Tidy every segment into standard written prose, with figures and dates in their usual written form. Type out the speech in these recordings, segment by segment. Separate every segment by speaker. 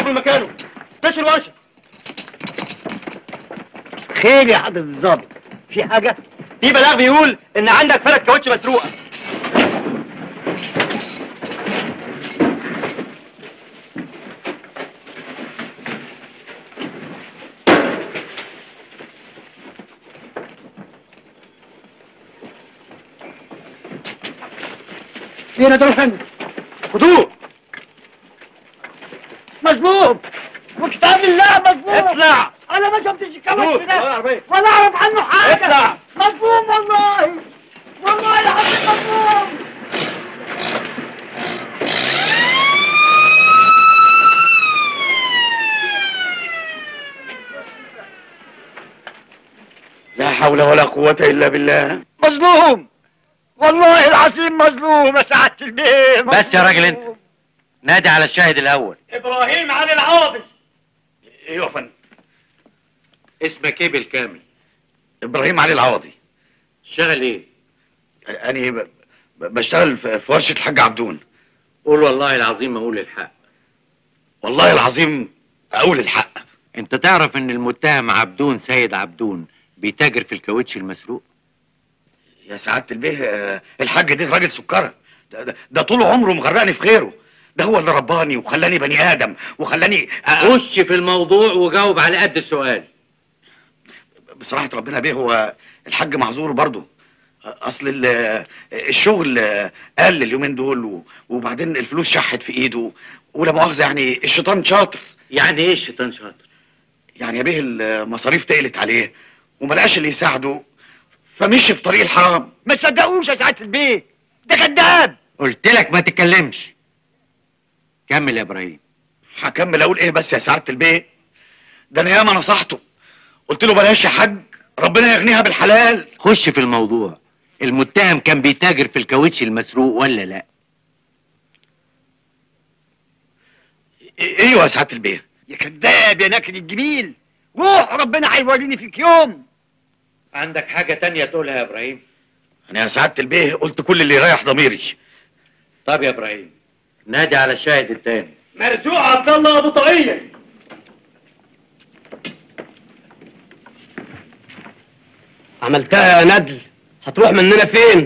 Speaker 1: اتحرك من مكانه. ماشي الورشه.
Speaker 2: خير يا حضرة الظابط، في حاجة؟
Speaker 1: في بلاغ بيقول ان عندك فرق كاوتش مسروقه.
Speaker 2: فين يا دول فندم؟
Speaker 1: خدوه.
Speaker 2: مظلوم وكتاب الله مظلوم.
Speaker 1: اطلع.
Speaker 2: انا ما شفتش الكاوتش ده
Speaker 1: العربية.
Speaker 2: ولا اعرف عنه حاجة.
Speaker 1: اطلع.
Speaker 2: مظلوم والله، والله العظيم مظلوم.
Speaker 1: لا حول ولا قوة إلا بالله.
Speaker 2: مظلوم والله العظيم مظلوم يا سعادة البيه.
Speaker 3: بس يا راجل انت، نادي على الشاهد الاول.
Speaker 1: ابراهيم علي العوضي. ايوه يا فندم.
Speaker 3: اسمك ايه بالكامل؟
Speaker 1: ابراهيم علي العوضي.
Speaker 3: شغل ايه؟
Speaker 1: أنا بشتغل في ورشة الحاج عبدون.
Speaker 3: قول والله العظيم اقول الحق.
Speaker 1: والله العظيم اقول الحق.
Speaker 3: انت تعرف ان المتهم عبدون سيد عبدون بيتاجر في الكاوتش المسروق؟
Speaker 1: يا سعادة البيه الحاج ده راجل سكرة. ده طول عمره مغرقني في خيره. ده هو اللي رباني وخلاني بني ادم وخلاني
Speaker 3: خش في الموضوع وجاوب على قد السؤال.
Speaker 1: بصراحة ربنا بيه هو الحاج معذور برضه. اصل الشغل قل اليومين دول وبعدين الفلوس شحت في ايده ولا مؤاخذة يعني الشيطان شاطر.
Speaker 3: يعني ايه الشيطان شاطر؟
Speaker 1: يعني يا بيه المصاريف تقلت عليه وما لقاش اللي يساعده فمشي في طريق الحرام.
Speaker 2: ما تصدقوش يا سعادة البيه، ده كذاب.
Speaker 3: قلت لك ما تتكلمش. كمل يا ابراهيم.
Speaker 1: هكمل اقول ايه بس يا سعادة البيه؟ ده انا ياما نصحته، قلت له بلاش يا حاج ربنا يغنيها بالحلال.
Speaker 3: خش في الموضوع. المتهم كان بيتاجر في الكاوتش المسروق ولا لا؟
Speaker 1: ايوه يا سعادة البيه.
Speaker 2: يا كذاب يا ناكد الجميل، روح ربنا هيوريني فيك يوم.
Speaker 3: عندك حاجة تانية تقولها يا ابراهيم؟
Speaker 1: انا يا سعادة البيه قلت كل اللي يريح ضميري.
Speaker 3: طب يا ابراهيم نادي على الشاهد التاني.
Speaker 1: مرزوق عبد الله ابو طاقية.
Speaker 2: عملتها يا ندل، هتروح مننا فين؟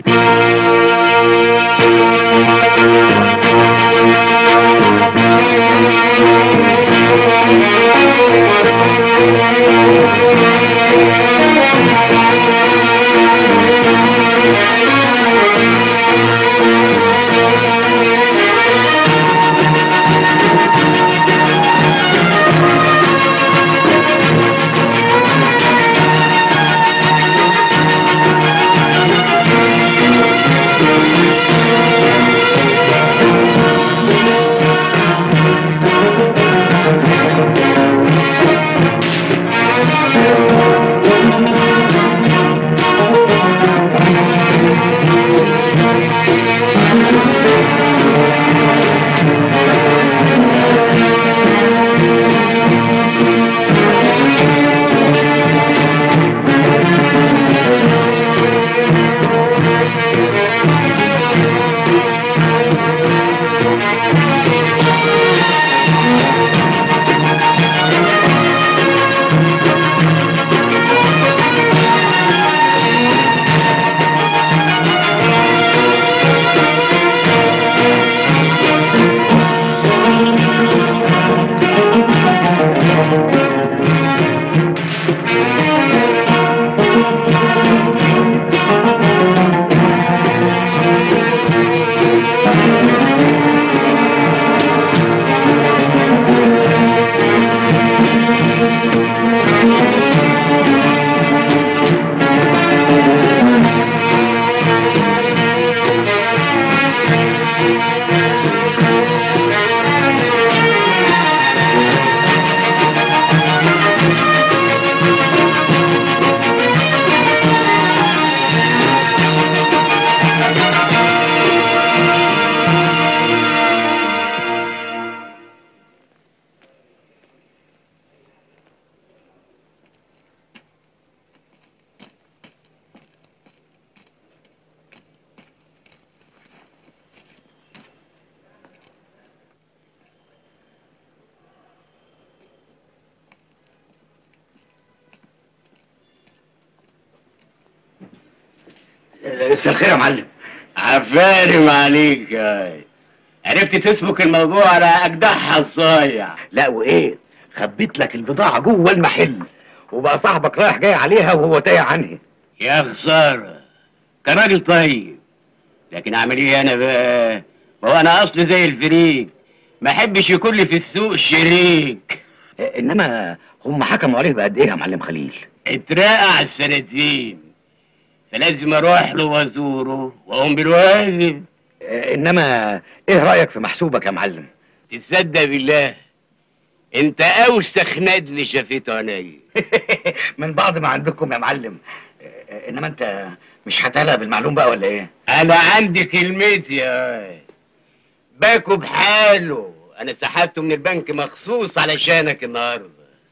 Speaker 1: مساء الخير يا معلم.
Speaker 4: عفارم عليك يا عرفت تسبك الموضوع على اجدعها الصايع.
Speaker 1: لا وايه، خبيت لك البضاعه جوه المحل وبقى صاحبك رايح جاي عليها وهو تايه عنها.
Speaker 4: يا خساره، كان راجل طيب، لكن اعمل ايه انا بقى؟ ما هو انا اصلي زي الفريق، ما احبش يكون لي في السوق شريك.
Speaker 1: انما هم حكموا عليه بقد ايه يا معلم خليل؟
Speaker 4: اترقع السنتين، فلازم اروح له وازوره واقوم بالواجب.
Speaker 1: انما ايه رايك في محسوبك يا معلم؟
Speaker 4: تصدق بالله انت اوسخ ندل شافته عينيا.
Speaker 1: من بعض ما عندكم يا معلم. انما انت مش هتقلق بالمعلوم بقى ولا ايه؟
Speaker 4: انا عندي كلمتي يا باكو بحاله، انا سحبته من البنك مخصوص علشانك النهارده.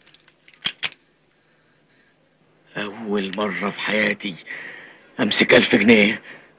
Speaker 1: اول مره في حياتي امسك 1000 جنيه.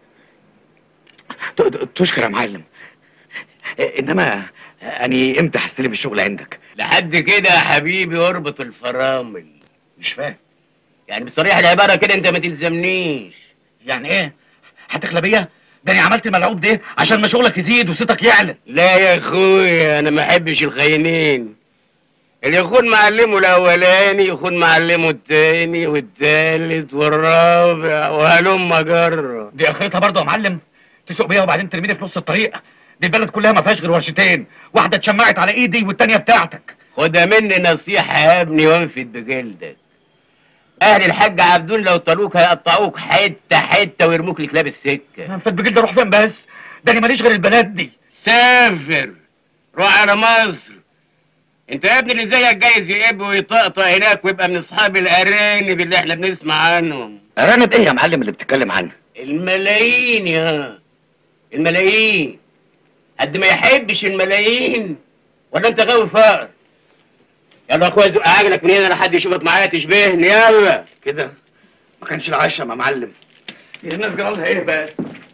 Speaker 1: تشكر يا معلم. انما اني امتى هستلم الشغل عندك؟
Speaker 4: لحد كده يا حبيبي اربط الفرامل.
Speaker 1: مش فاهم
Speaker 4: يعني بصريح العباره كده انت ما تلزمنيش.
Speaker 1: يعني ايه؟ هتخلى بيا؟ ده انا عملت الملعوب ده عشان ما شغلك يزيد وصيتك يعلى.
Speaker 4: لا يا اخويا انا ما احبش الخاينين. اللي يخون معلمه الاولاني يخون معلمه التاني والتالت والرابع وهلم جره.
Speaker 1: دي اخرتها برضه يا معلم؟ تسوق بيها وبعدين ترميني في نص الطريق؟ دي البلد كلها ما فيهاش غير ورشتين، واحده اتشمعت على ايدي والتانيه بتاعتك.
Speaker 4: خدها مني نصيحه يا ابني وانفد بجلدك. اهل الحاج عبدون لو طالوك هيقطعوك حته حته ويرموك لكلاب السكه.
Speaker 1: انفد بجلد اروح فين بس؟ ده انا ماليش غير البلد دي.
Speaker 4: سافر روح على مصر. انت يا ابني اللي زيك جايز يقب ويطقطق هناك ويبقى من اصحاب الارانب اللي احنا بنسمع عنهم.
Speaker 1: ارانب ايه يا معلم اللي بتتكلم عنها؟
Speaker 4: الملايين يا الملايين. قد ما يحبش الملايين ولا انت غاوي فقر؟ يلا يا اخويا زق عجلك من هنا لحد يشوفك معايا تشبهني. يلا
Speaker 1: كده ما كانش العشم يا معلم. الناس جرالها ايه بس؟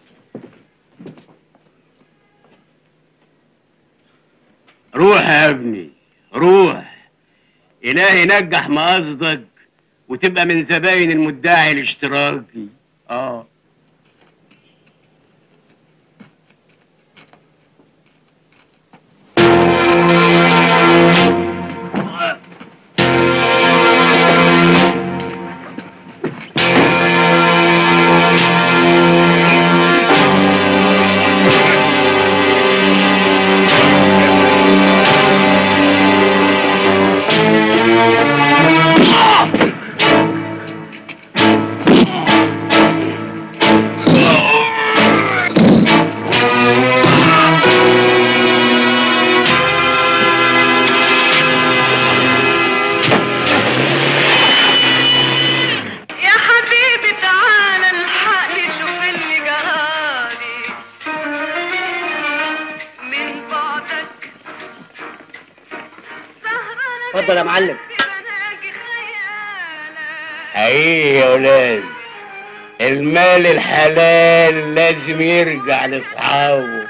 Speaker 4: روح يا ابني روح، إلهي نجح مقصدك وتبقى من زباين المدعي الاشتراكي.
Speaker 2: اتفضل يا معلم.
Speaker 4: حقيقي يا ولاد المال الحلال لازم يرجع لاصحابه.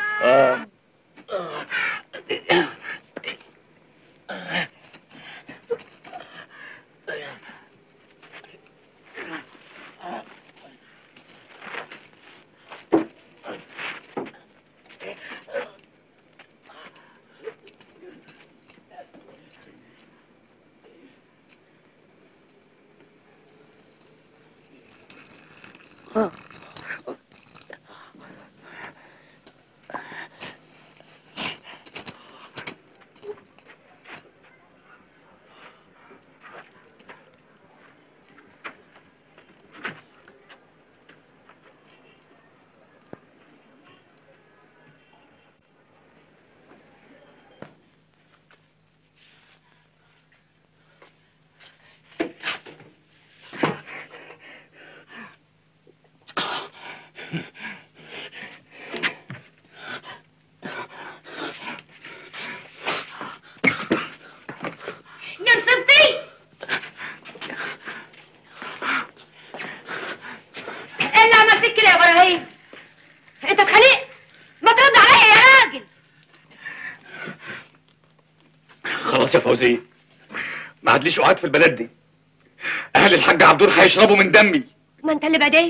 Speaker 1: خلاص يا فوزية، ما عادليش قعاد في البلد دي. اهل الحاج عبدون هيشربوا من دمي.
Speaker 5: ما انت اللي بديت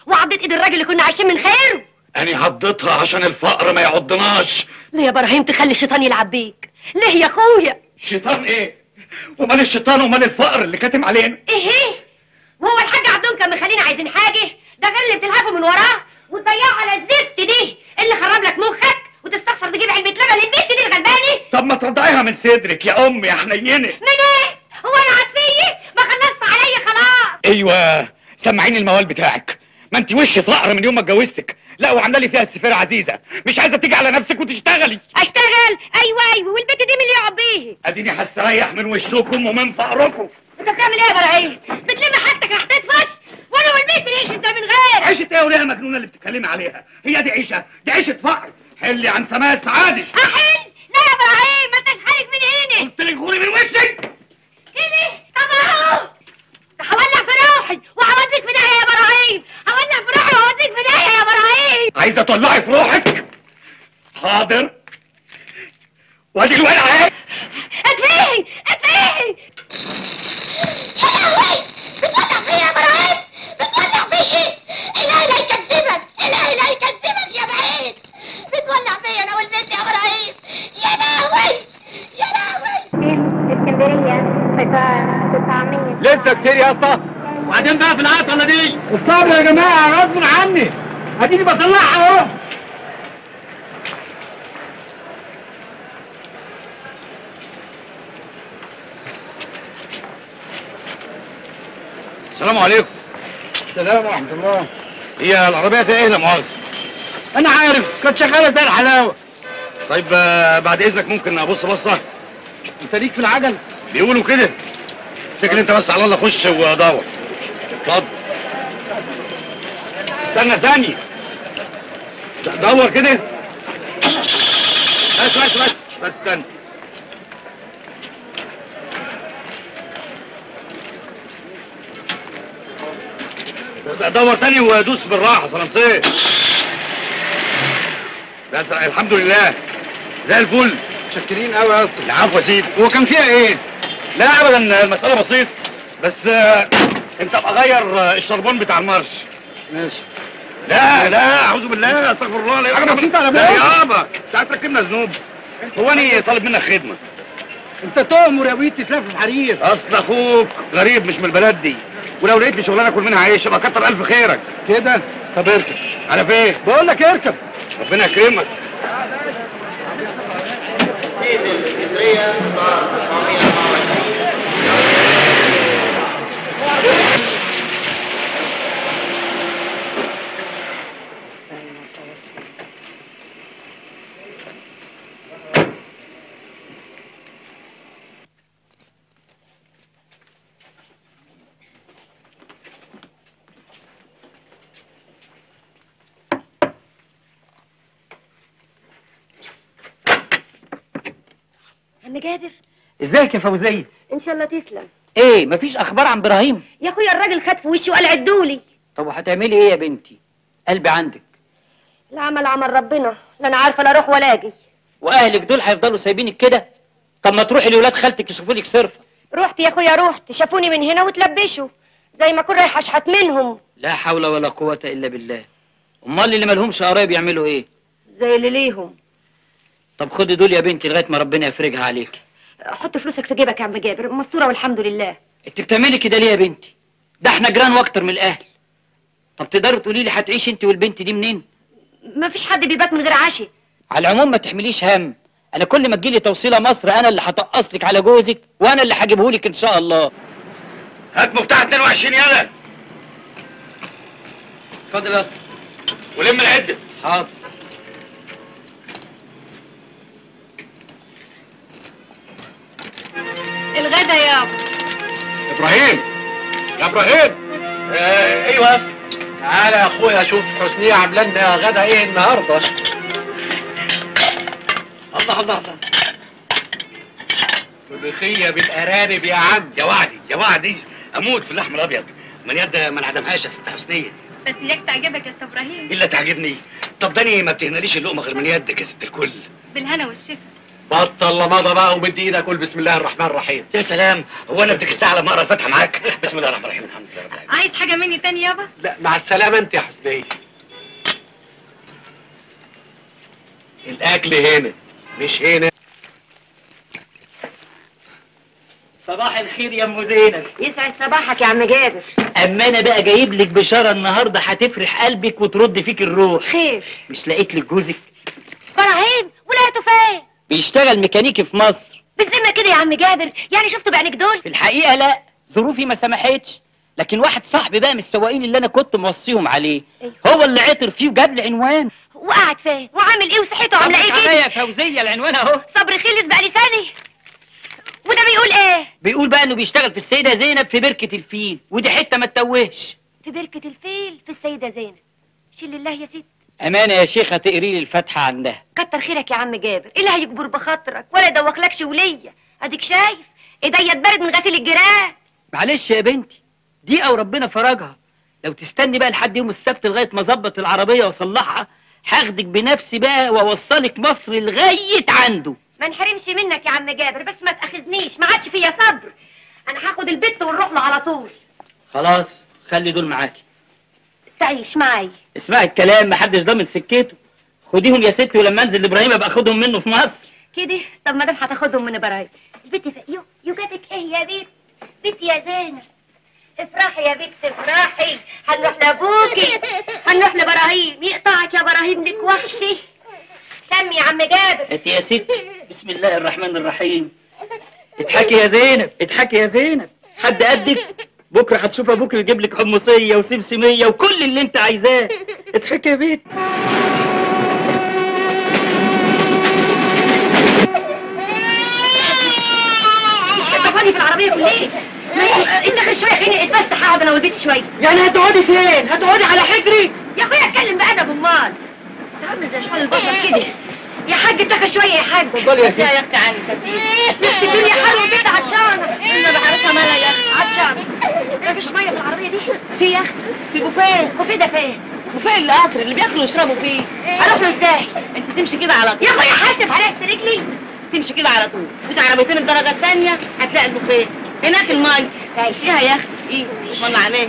Speaker 5: وعضيت ايد الراجل اللي كنا عايشين من خيره.
Speaker 1: انا عضتها عشان الفقر ما يعضناش.
Speaker 5: ليه يا ابراهيم تخلي الشيطان يلعب بيك؟ ليه يا اخويا؟
Speaker 1: شيطان ايه؟ ومال الشيطان ومال الفقر اللي كاتم علينا؟
Speaker 5: ايه وهو الحاج عبدون كان مخلينا عايزين حاجه؟ ده غير اللي بتلهفه من وراه وتضيعه على الزفت دي اللي خرب لك مخك وتستخسر تجيب علبه لبن للبنت دي الغلبانه.
Speaker 1: طب ما ترضعيها من صدرك يا امي يا حنينه.
Speaker 5: من ايه؟ هو انا عطفيه؟ ما خلصت عليا خلاص.
Speaker 1: ايوه سمعيني الموال بتاعك. ما انت وش فقر من يوم ما اتجوزتك. لا وعامله لي فيها السفيره عزيزه، مش عايزه تيجي على نفسك وتشتغلي.
Speaker 5: اشتغل؟ ايوه والبنت دي من اللي يقعد بيه؟
Speaker 1: اديني هستريح من وشكم ومن فقركم.
Speaker 5: انت بتعمل ايه يا ابراهيم؟ بتلم حاجتك راح تدفش وانا والبنت نعيش ازاي من غير؟
Speaker 1: عيشه ايه وليها مجنونه اللي بتتكلمي عليها؟ هي دي عيشه؟ دي عيشه فقر. حلي عن سماء سعادة.
Speaker 5: احل؟ لا يا ابراهيم ما انتش حالك من هنا.
Speaker 1: قلت لك غوري من وشك.
Speaker 5: كده؟ طب اهو هولع في روحي وهوديك في داهيه يا ابراهيم. هولع في روحي وهوديك في داهيه يا ابراهيم.
Speaker 1: عايزه تولعي في روحك؟ حاضر. وادي الولع اهي.
Speaker 5: اتفهي اتفهي. يا لهوي بتولع فيا يا ابراهيم، بتولع فيا. الهي لا يكذبك، الهي لا يكذبك يا بعيد. بتولع فيا انا والبنت يا ابراهيم. يا لهوي يا لهوي.
Speaker 6: اسكندريه قطار 900.
Speaker 2: لسه كتير يا اسطى. وبعدين بقى في العطله دي الصبر يا جماعه غصب عني. اديني بصلحها اهو.
Speaker 1: السلام عليكم.
Speaker 2: السلام ورحمه الله.
Speaker 1: هي العربيه فيها ايه لا مؤاخذه؟
Speaker 2: انا عارف كانت شغاله زي الحلاوه.
Speaker 1: طيب بعد اذنك ممكن ابص بصه؟
Speaker 2: انت ليك في العجل؟
Speaker 1: بيقولوا كده. افتكر انت بس على الله خش ودور. اتفضل. استنى ثانيه. دور كده. بس استنى. دور تاني ودوس بالراحه صلمسيه. بس الحمد لله زي الفل.
Speaker 2: متشكرين قوي يا اسطى.
Speaker 1: العفو يا سيدي.
Speaker 2: هو كان فيها ايه؟
Speaker 1: لا ابدا المساله بسيط بس انت ابقى غير الشربون بتاع المارش.
Speaker 2: ماشي.
Speaker 1: لا اعوذ بالله استغفر الله. لا
Speaker 2: حاجه بسيطه على
Speaker 1: لا
Speaker 2: بالك.
Speaker 1: يابا انت هتركبنا ذنوب. هو انا طالب منك خدمه.
Speaker 2: انت تؤمر يا ويت تتلف في حرير.
Speaker 1: اصل اخوك غريب مش من البلد دي، ولو لقيت لي شغلانه اكل منها عيش يبقى كتر الف خيرك.
Speaker 2: كده؟ طب اركب.
Speaker 1: على فين؟
Speaker 2: بقول لك اركب.
Speaker 1: ربنا يكرمك.
Speaker 5: عم جابر
Speaker 2: ازيك يا فوزيه؟
Speaker 5: ان شاء الله تسلم.
Speaker 2: ايه مفيش اخبار عن ابراهيم؟
Speaker 5: يا اخويا الراجل خد في وشي وقال عدولي.
Speaker 2: طب وهتعملي ايه يا بنتي؟ قلبي عندك.
Speaker 5: العمل عمل ربنا، لا انا عارفه لا اروح ولا اجي.
Speaker 2: واهلك دول هيفضلوا سايبينك كده؟ طب ما تروحي لولاد خالتك يشوفوا لك صرفه.
Speaker 5: رحت يا اخويا رحت، شافوني من هنا وتلبشوا زي ما اكون رايحه اشحت منهم.
Speaker 2: لا حول ولا قوه الا بالله. امال اللي مالهمش قرايب يعملوا ايه؟
Speaker 5: زي اللي ليهم.
Speaker 2: طب خدي دول يا بنتي لغايه ما ربنا يفرجها عليك.
Speaker 5: حط فلوسك في جيبك يا عم جابر، مستوره والحمد لله.
Speaker 2: انت بتعملي كده ليه يا بنتي؟ ده احنا جيران واكتر من الاهل. طب تقدري تقولي لي هتعيشي انت والبنت دي منين؟
Speaker 5: مفيش حد بيبات من غير عشاء.
Speaker 2: على العموم ما تحمليش هم، انا كل ما تجيلي توصيله مصر انا اللي هطقص لك على جوزك وانا اللي هجيبه لك ان شاء الله.
Speaker 1: هات مفتاح 22 يلا.
Speaker 2: اتفضل يا اسطى.
Speaker 1: ولم العده.
Speaker 2: حاضر.
Speaker 5: الغدا يابا.
Speaker 1: ابراهيم يا ابراهيم. ايوه يا اسطى.
Speaker 3: تعالى يا اخويا شوف حسنية عامله لنا غدا ايه النهارده.
Speaker 1: الله الله الله.
Speaker 3: ملوخية بالارانب يا عم.
Speaker 1: يا وعدي يا وعدي اموت في اللحم الابيض. من يد ما انعدمهاش يا ست حسنيه.
Speaker 5: بس اياك تعجبك يا استاذ ابراهيم.
Speaker 1: الا تعجبني. طب داني ما بتهناليش اللقمه غير من يدك يا ست الكل.
Speaker 5: بالهنا والشفا.
Speaker 4: بطل لمضه بقى ومد ايدك قول بسم الله الرحمن الرحيم.
Speaker 1: يا سلام، هو انا بديك الساعه لما اقرا الفاتحه معاك؟ بسم الله الرحمن الرحيم، الحمد لله رب العالمين.
Speaker 5: عايز حاجه مني تاني يابا؟
Speaker 4: لا مع السلامه انت يا حسنيه. الاكل هنا مش هنا.
Speaker 2: صباح الخير يا ام زينب.
Speaker 5: يسعد صباحك يا عم جابر.
Speaker 2: اما انا بقى جايب لك بشاره النهارده هتفرح قلبك وترد فيك الروح.
Speaker 5: خير؟
Speaker 2: مش لقيت لك جوزك؟
Speaker 5: ابراهيم ولقيته فين؟
Speaker 2: بيشتغل ميكانيكي في مصر.
Speaker 5: بالذمه كده يا عم جابر؟ يعني شفته بعينيك دول؟
Speaker 2: في الحقيقه لا، ظروفي ما سمحتش، لكن واحد صاحبي بقى من السواقين اللي انا كنت موصيهم عليه هو اللي عطر فيه وجاب لي عنوان.
Speaker 5: وقعد فين؟ وعامل ايه وصحته عامله ايه كده؟
Speaker 2: يا فوزيه العنوان اهو.
Speaker 5: صبر خلص بقى لساني. وده بيقول ايه؟
Speaker 2: بيقول بقى انه بيشتغل في السيده زينب في بركه الفيل، ودي حته ما تتوهش.
Speaker 5: في بركه الفيل في السيده زينب. شيل الله يا ست.
Speaker 2: امانه يا شيخه تقري لي الفاتحه عندها.
Speaker 5: كتر خيرك يا عم جابر، ايه اللي هيجبر بخاطرك ولا يدوخلكش وليا؟ اديك شايف ايديا اتبرد من غسيل الجيران.
Speaker 2: معلش يا بنتي، دي او ربنا فرجها. لو تستني بقى لحد يوم السبت لغايه ما اظبط العربيه واصلحها، هاخدك بنفسي بقى واوصلك مصر لغايه عنده.
Speaker 5: ما انحرمش منك يا عم جابر، بس ما تاخذنيش، ما عادش فيا صبر. انا هاخد البت ونروح له على طول.
Speaker 2: خلاص خلي دول معاكي.
Speaker 5: تعيش معايا.
Speaker 2: اسمعي الكلام، محدش ضامن سكته. خديهم يا ستي، ولما انزل لابراهيم ابقى اخدهم منه في مصر.
Speaker 5: كده؟ طب ما دام هتاخدهم من ابراهيم. البت يو جاتك ايه يا بنت؟ بنت يا زينب. افرحي يا بنت افرحي، هنروح لابوكي، هنروح لابراهيم، يقطعك يا ابراهيم لك وحشي. سمي يا عم جابر.
Speaker 2: انت يا ستي بسم الله الرحمن الرحيم. اضحكي يا زينب، اضحكي يا زينب، حد قدك؟ بكره هتشوف ابوك يجيب لك حمصيه وسمسميه وكل اللي انت عايزاه. اضحكي يا بنت.
Speaker 5: مش هتقعدي في العربيه كلها؟ انت خش شويه خليني اتفسح، اقعد انا والبيت شويه.
Speaker 2: يعني هتقعدي فين؟ هتقعدي على حجري؟
Speaker 5: يا اخويا اتكلم بادب امال. انت عامل زي شوال البصل كده. يا حاج اتاخد شويه يا حاج.
Speaker 2: اتفضلي يا ستي.
Speaker 5: يا اختي عني كتير. الدنيا حلوه وبنت عطشانه. انا بحرسها مالها يا اختي عطشانه. مفيش ميه في العربيه دي؟ في يا اختي، في بوفيه. بوفيه ده فين؟ بوفيه القطر اللي بياكلوا ويشربوا فيه. اروح له ازاي؟ انت تمشي كده على طول. يا اخويا حاسب عليك رجلي. تمشي كده على طول، في عربيتين الدرجه الثانيه هتلاقي البوفيه. هناك الميه. تعيشيها يا اختي. ايه؟ بسم الله عليك.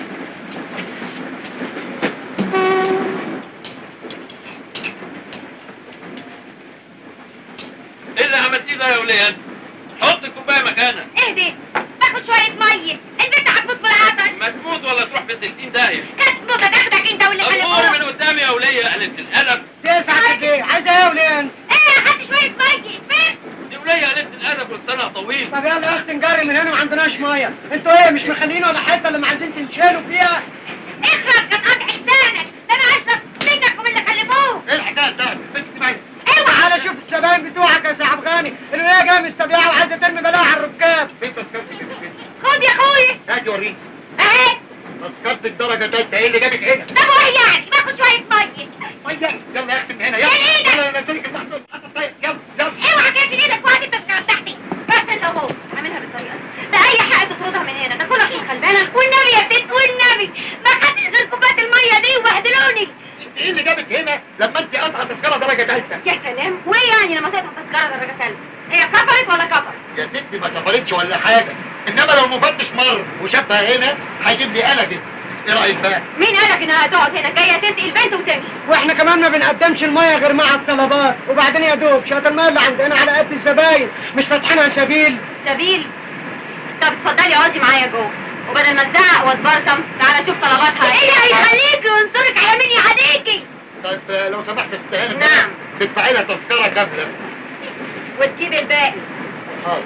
Speaker 4: ايه اللي عملتيه ده يا ولاد؟ حط الكوبايه مكانها.
Speaker 5: اهدي، باخد شويه ميه، البنت هتموت بالعطش.
Speaker 4: ما تموت ولا تروح في 60 داهيه.
Speaker 5: كانت موتة تاخدك انت واللي
Speaker 4: الامور من قدامي يا وليه يا قلة الادب.
Speaker 2: تسعة ايه؟ عايزه ايه يا وليه؟
Speaker 5: ايه هات شويه ميه فين؟
Speaker 4: دي وليه يا قلة الادب ولسانها طويل.
Speaker 2: طب يلا يا اختي نجري من هنا، ما عندناش ميه. انتوا ايه مش مخليين ولا حته اللي عايزين تنشلوا فيها؟
Speaker 5: اخرج كان قاطع لسانك، ده انا اشرب منك ومن اللي خلفوه.
Speaker 4: ايه الحكايه السهله؟ البنت دي باينه.
Speaker 5: اوعى.
Speaker 2: تعالى شوف الزباين بتوعك يا سي عبغاني، اللي هي جايه مستبيعه وعايزه ترمي بلاها على الركاب.
Speaker 4: فين تذكرتك يا ستي؟
Speaker 5: خد يا اخويا.
Speaker 4: هاتي وريني.
Speaker 5: اهي.
Speaker 4: تذكرتك درجه ثالثه، ايه اللي جابك هنا؟
Speaker 5: طب وايه يعني؟ باخد شويه ميه.
Speaker 4: ميه؟ يلا يا اختي من هنا
Speaker 5: يا ايدك.
Speaker 4: يلا انا نزلك المحمول. طيب يلا يلا.
Speaker 5: اوعى تقفل ايدك وهات التذكره بتاعتي. بس انت اهو اعملها بالطريقه دي. بأي حق تطردها من هنا، ده كله عشان غلبانه. والنبي يا ست والنبي ما خدتش غير كوبايه الميه دي وبهدلوني.
Speaker 4: ايه اللي جابك هنا لما انت قاطعه تذكره درجه ثالثه؟
Speaker 5: يا سلام، وايه يعني لما تقطع تذكره درجه ثالثه؟ هي كفرت ولا كفرت؟
Speaker 4: يا ستي ما كفرتش ولا حاجه، انما لو المفتش مر وشافها هنا هيجيب لي قلق. ايه رايك بقى؟
Speaker 5: مين قالك انها هتقعد هنا؟ جايه تسقي البنت وتمشي.
Speaker 2: واحنا كمان ما بنقدمش الميه غير مع الطلبات، وبعدين يا دوب شويه الميه اللي عندنا على قد الزباين، مش فاتحينها سبيل.
Speaker 5: سبيل؟ طب اتفضلي اقعدي معايا جوه، وبدل ما تزعق وتبرطم تعالى شوف طلباتها ايه. اللي هيخليكي وينصرك على مين يهديكي؟
Speaker 4: طيب لو سمحت يا ست هانم.
Speaker 5: نعم.
Speaker 4: تدفعي لها تذكره كامله
Speaker 5: وتسيب الباقي.
Speaker 4: حاضر.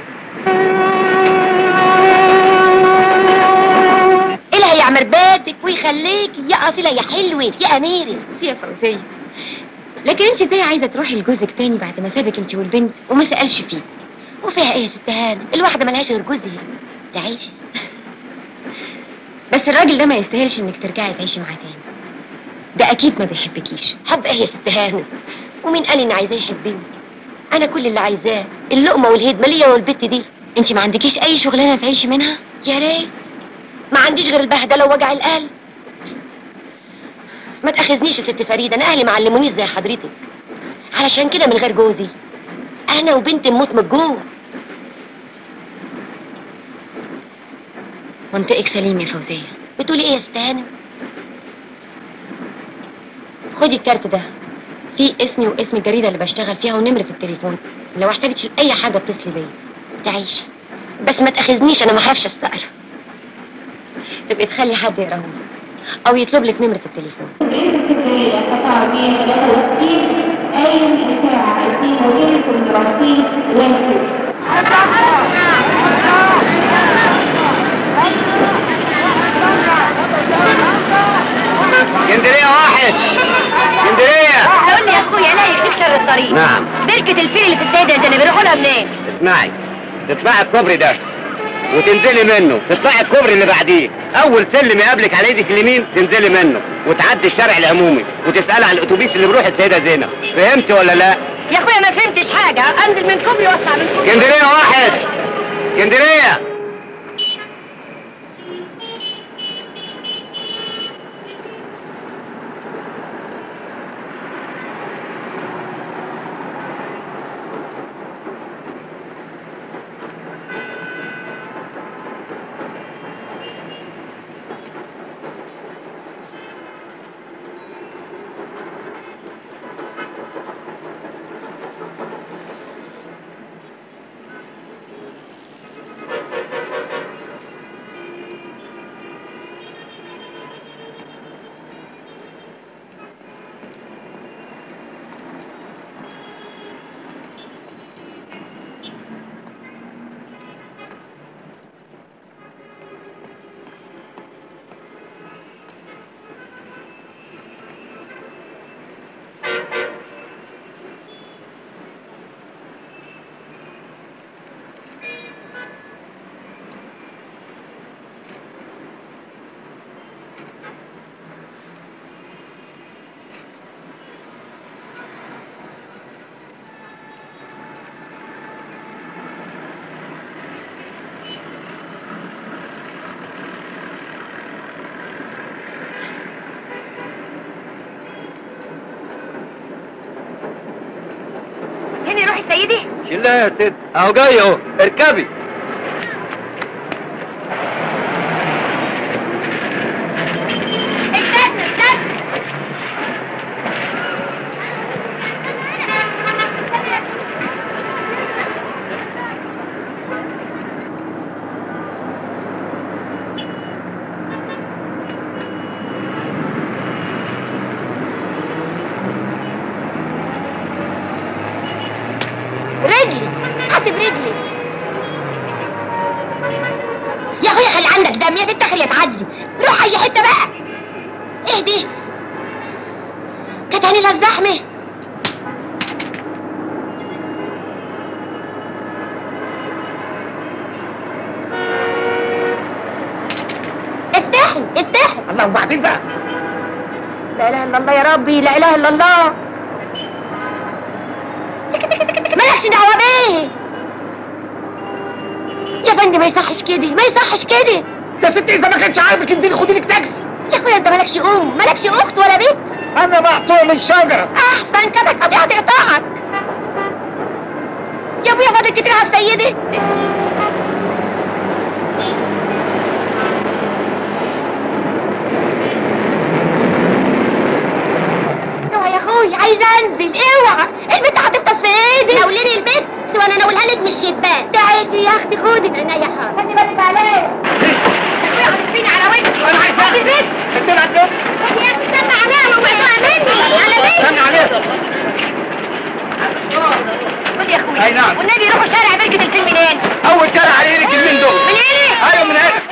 Speaker 5: ايه اللي هيعمر بيتك ويخليكي يا اصيله يا حلوه يا اميره يا فوزيه؟ لكن انت ازاي عايزه تروحي لجوزك تاني بعد ما سابك انت والبنت وما سالش فيك؟ وفيها ايه يا ست هانم؟ الواحده ملهاش غير جوزها تعيش. بس الراجل ده ما يستاهلش انك ترجعي تعيشي معاه تاني. ده اكيد ما بيحبكيش. حب ايه يا ست هانم؟ ومين قال اني عايزاه يحبني؟ انا كل اللي عايزاه اللقمه والهدمه ليا والبت دي. انت ما عندكيش اي شغلانه تعيشي منها؟ يا ريت. ما عنديش غير البهدله ووجع القلب. ما تاخذنيش يا ست فريده، انا اهلي ما علمونيش زي حضرتك. علشان كده من غير جوزي انا وبنت نموت من الجوع. منطقك سليم يا فوزيه. بتقولي ايه يا استهانم؟ خدي الكارت ده فيه اسمي واسم الجريده اللي بشتغل فيها ونمره التليفون، لو احتاجتش لاي حاجه اتصلي بيا. تعيش بس ما تاخذنيش، انا ما اعرفش استقر. تبقي تخلي حد يقراهم او يطلب لك نمره التليفون.
Speaker 4: اسكندريه واحد. اسكندريه.
Speaker 5: قول لي يا اخويا انا يكفيك شر الطريق.
Speaker 4: نعم.
Speaker 5: بركه الفيل اللي في السيده انت بيروحوا لها منين؟
Speaker 4: اسمعي، تطلعي الكوبري ده وتنزلي منه، تطلعي الكوبري اللي بعديه، اول سلم يقابلك على ايدك اليمين تنزلي منه وتعدي الشارع العمومي وتسالي على الاتوبيس اللي بيروح السيده زينب. فهمت ولا لا؟
Speaker 5: يا اخويا ما فهمتش حاجه، انزل من كوبري واطلع من كوبري.
Speaker 4: اسكندريه واحد. اسكندريه.
Speaker 5: روحي سيدي.
Speaker 4: شيلها يا ست، اهو جاي اهو، اركبي.
Speaker 5: رجلي حاسب رجلي يا اخويا. خلي عندك دم يا تتاخر يا تعدي. روح اي حته بقى. اهدي كانت هاني الزحمه. استحي استحي.
Speaker 1: الله وبعدين بقى.
Speaker 5: لا اله الا الله يا ربي، لا اله الا الله. مالكش دعوه بيه يا فندم. ما يصحش كده، ما يصحش كده
Speaker 1: يا ستي. اذا ما كانش عاجبك اديني خدي لك تاكسي.
Speaker 5: يا اخويا. انت مالكش ام، مالكش اخت ولا بنت.
Speaker 1: انا مقطوع من الشجره.
Speaker 5: احسن كده قطيعه تقطعك يا ابويا. فاضل كتير على السيده. اوعى يا اخويا، عايزه انزل. اوعى البنت هتفطس في ايدي. ناوليني البنت وانا ناولها لك من الشباك. تعيشي يا اختي، خدي من عينيا. حاضر خلي بالك عليه. هتدفيني على وشي.
Speaker 1: انا عايز
Speaker 5: خدي البنت.
Speaker 1: انت على البنت.
Speaker 5: يا اختي استنى عليها وقعتها مني على بنتي.
Speaker 1: استنى عليها.
Speaker 5: خد يا اخويا.
Speaker 1: اي نعم.
Speaker 5: والنبي يروحوا شارع بركة الفيل منين؟
Speaker 1: اول شارع على ايدك اليمين دول.
Speaker 5: من هنا؟
Speaker 1: ايوه من هنا.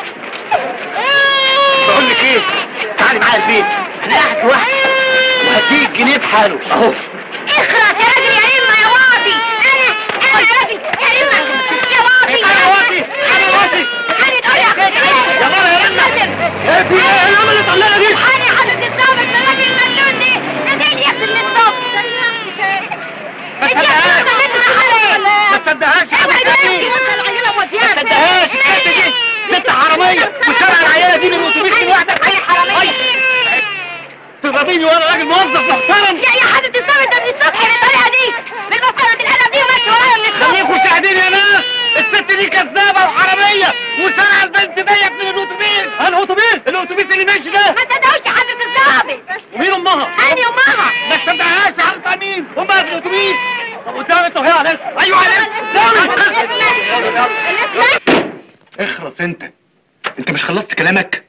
Speaker 1: بقول لك ايه، تعالي معايا البيت. انا قاعد لوحدي وهديك جنيه بحاله اهو.
Speaker 5: اخرس يا راجل يا رمة يا واطي. انا راجل يا رمة يا واطي.
Speaker 1: انا واطي. انا واطي.
Speaker 5: حاني تقول يا اخويا
Speaker 1: يا ماما يا رمة. ايه في ايه العمل اللي طلعنا دي؟
Speaker 5: حاني حضرة الضابط الراجل المجنون دي. ناديني يا ابن الضابط.
Speaker 1: ما تصدقهاش. ما تصدقهاش. ما تصدقهاش. الست دي ست حرامية وسرق العيالة دي من الاتوبيس لوحدك.
Speaker 5: انا حرامية.
Speaker 1: تضربيني وانا راجل موظف محترم.
Speaker 5: يا حضرة الضابط ده من الصبح بالطريقة دي بالمسألة القلم دي وماشي ورايا
Speaker 1: وسرق البنت ديت من الاتوبيس.
Speaker 2: انا اتوبيس؟
Speaker 1: الاتوبيس اللي ماشي ده.
Speaker 5: ما تصدقوش يا حضرة الظابط.
Speaker 2: ومين امها؟
Speaker 5: أنا أمها.
Speaker 1: ما تصدقهاش يا حضرة امين.
Speaker 2: امها في الاتوبيس. طب قدام انت وهي على اسم.
Speaker 1: ايوه على
Speaker 7: اخرس انت مش خلصت كلامك؟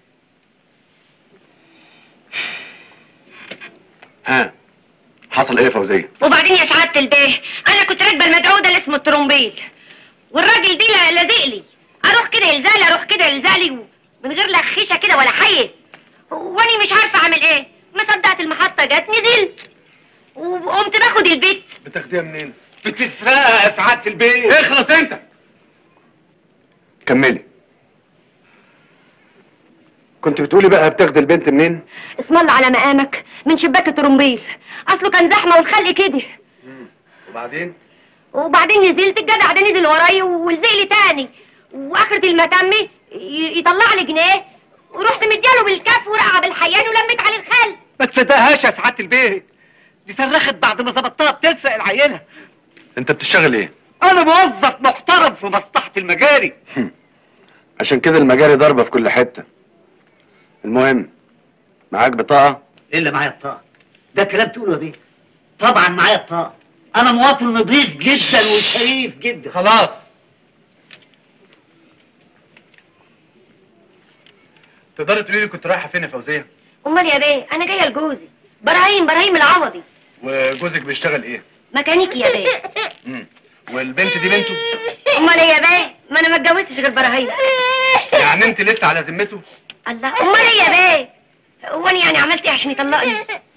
Speaker 7: ها حصل ايه يا فوزيه؟
Speaker 5: وبعدين يا سعادة البيه، أنا كنت راكبة المدعو ده اللي اسمه الترومبيل، والراجل دي لازق لي، أروح كده يلزقلي أروح كده يلزقلي من غير لا خيشة كده ولا حي، وأني مش عارفة أعمل إيه، ما صدقت المحطة جت نزلت وقمت باخد البيت.
Speaker 7: بتاخديها منين؟
Speaker 1: بتسرقها يا سعادة البيه.
Speaker 7: اخرس انت. كملي. كنت بتقولي بقى بتاخدي البنت منين؟
Speaker 5: اسم الله على مقامك، من شباك الترومبيل، أصله كان زحمة والخلق كده. وبعدين نزلت، الجدع ده نزل ورايا ولزق لي تاني، واخرة المتمة يطلع لي جنيه، ورحت مدياله بالكف ورقع بالحيان ولميت على الخل.
Speaker 2: ما تصدقهاش يا سعاده البيه، دي صرخت بعد ما ظبطتها بتسرق العينه.
Speaker 7: انت بتشتغل ايه؟
Speaker 2: انا موظف محترم في مصلحه المجاري.
Speaker 7: عشان كده المجاري ضاربه في كل حته. المهم معاك بطاقه؟
Speaker 2: ايه اللي معايا بطاقه؟ ده كلام تقوله يا بيه؟ طبعا معايا بطاقه، انا مواطن نظيف جدا وشريف جدا.
Speaker 7: خلاص. تقدري تقولي لي كنت رايحه فين يا فوزيه؟
Speaker 5: امال يا بيه، انا جايه لجوزي براهيم العوضي.
Speaker 7: وجوزك بيشتغل ايه؟
Speaker 5: ميكانيكي يا بيه.
Speaker 7: والبنت دي بنته؟
Speaker 5: امال ايه يا بيه؟ ما انا ما اتجوزتش غير براهيم.
Speaker 7: يعني انت لسه على ذمته؟
Speaker 5: الله، امال ايه يا بيه؟ هو انا يعني عملت ايه عشان يطلقني؟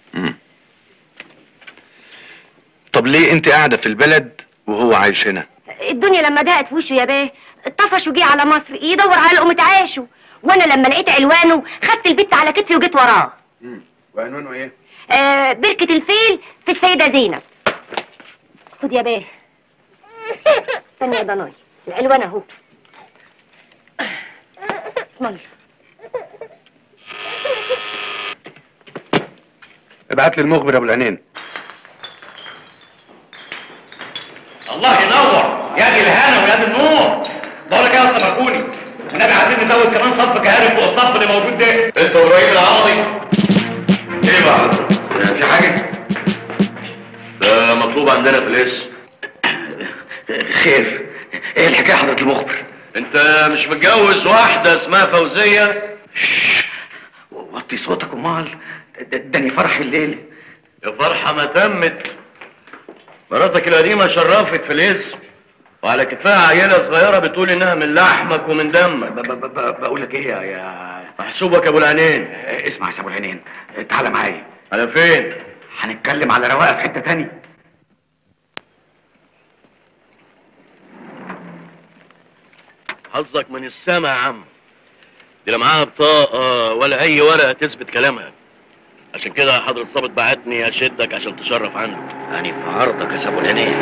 Speaker 7: طب ليه انت قاعده في البلد وهو عايش هنا؟
Speaker 5: الدنيا لما ضاقت في وشه يا بيه اتطفش وجي على مصر يدور على لقمة عيشه، وانا لما لقيت علوانه خدت البت على كتفي وجيت وراه.
Speaker 7: وعنوانه ايه؟
Speaker 5: بركة الفيل في السيدة زينب. خد يا بيه. استني يا ضناي، العلوان اهو. اسم الله.
Speaker 7: ابعت لي المخبر ابو العينين.
Speaker 1: الله ينور يا دي الهنا ويا دي النور. بقول لك ايه يا اسطى مركوني، النبي عايزين نزود كمان صف كهارب فوق الصف اللي موجود ده. انت وابراهيم العوضي ايه بقى؟ في حاجه؟ ده مطلوب عندنا في الاسم. خير، ايه الحكايه حضرة المخبر؟ انت مش متجوز واحده اسمها فوزيه؟ وطي صوتك امال، ده فرح الليل. يا فرحه ما تمت، مراتك القديمه شرفت في الاسم وعلى كتفها عيله صغيره بتقول انها من لحمك ومن دمك. بقول لك ايه يا محسوبك يا ابو العينين. اسمع يا ابو العينين، تعالى معايا. على فين؟ هنتكلم على رواقه في حته تانية. حظك من السما يا عم، دي لا معاها بطاقه ولا اي ورقه تثبت كلامها، عشان كده حضرة الظابط بعتني اشدك عشان تشرف عنده. يعني في عرضك يا ابو العينين،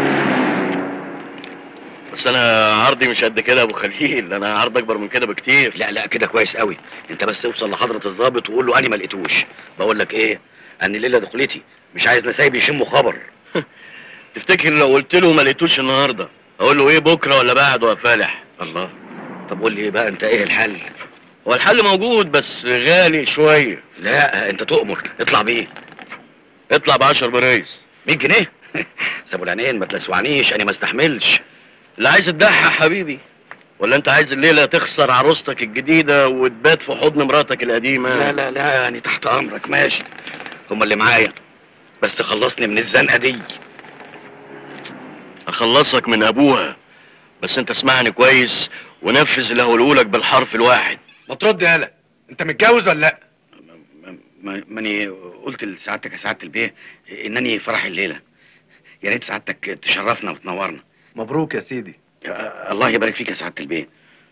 Speaker 1: بس انا عرضي مش قد كده يا ابو خليل، انا عرض اكبر من كده بكتير. لا كده كويس قوي، انت بس اوصل لحضرة الظابط وقول له انا ما لقيتوش. بقول لك ايه، ان الليله دخلتي مش عايز نسايب يشموا خبر. تفتكر لو قلت له ما لقيتوش النهارده اقول له ايه بكره ولا بعده يا فالح؟ الله، طب قول لي بقى انت ايه الحل؟ هو الحل موجود بس غالي شويه. لا انت تؤمر، اطلع بيه. اطلع ب10 برايز. 100 جنيه؟ سابوا العينين ما تلسوعنيش، انا ما استحملش. اللي عايز تضحي يا حبيبي، ولا انت عايز الليله تخسر عروستك الجديده وتبات في حضن مراتك القديمه؟ لا يعني تحت امرك ماشي، هما اللي معايا، بس خلصني من الزنقه دي. اخلصك من ابوها، بس انت اسمعني كويس ونفذ اللي هقوله لك بالحرف الواحد.
Speaker 7: ما ترد يالا، انت متجوز ولا لا؟
Speaker 1: ماني قلت لسعادتك يا سعاده البيه انني فرح الليله، يا ريت سعادتك تشرفنا وتنورنا.
Speaker 7: مبروك يا سيدي.
Speaker 1: الله يبارك فيك يا سعاده البيه.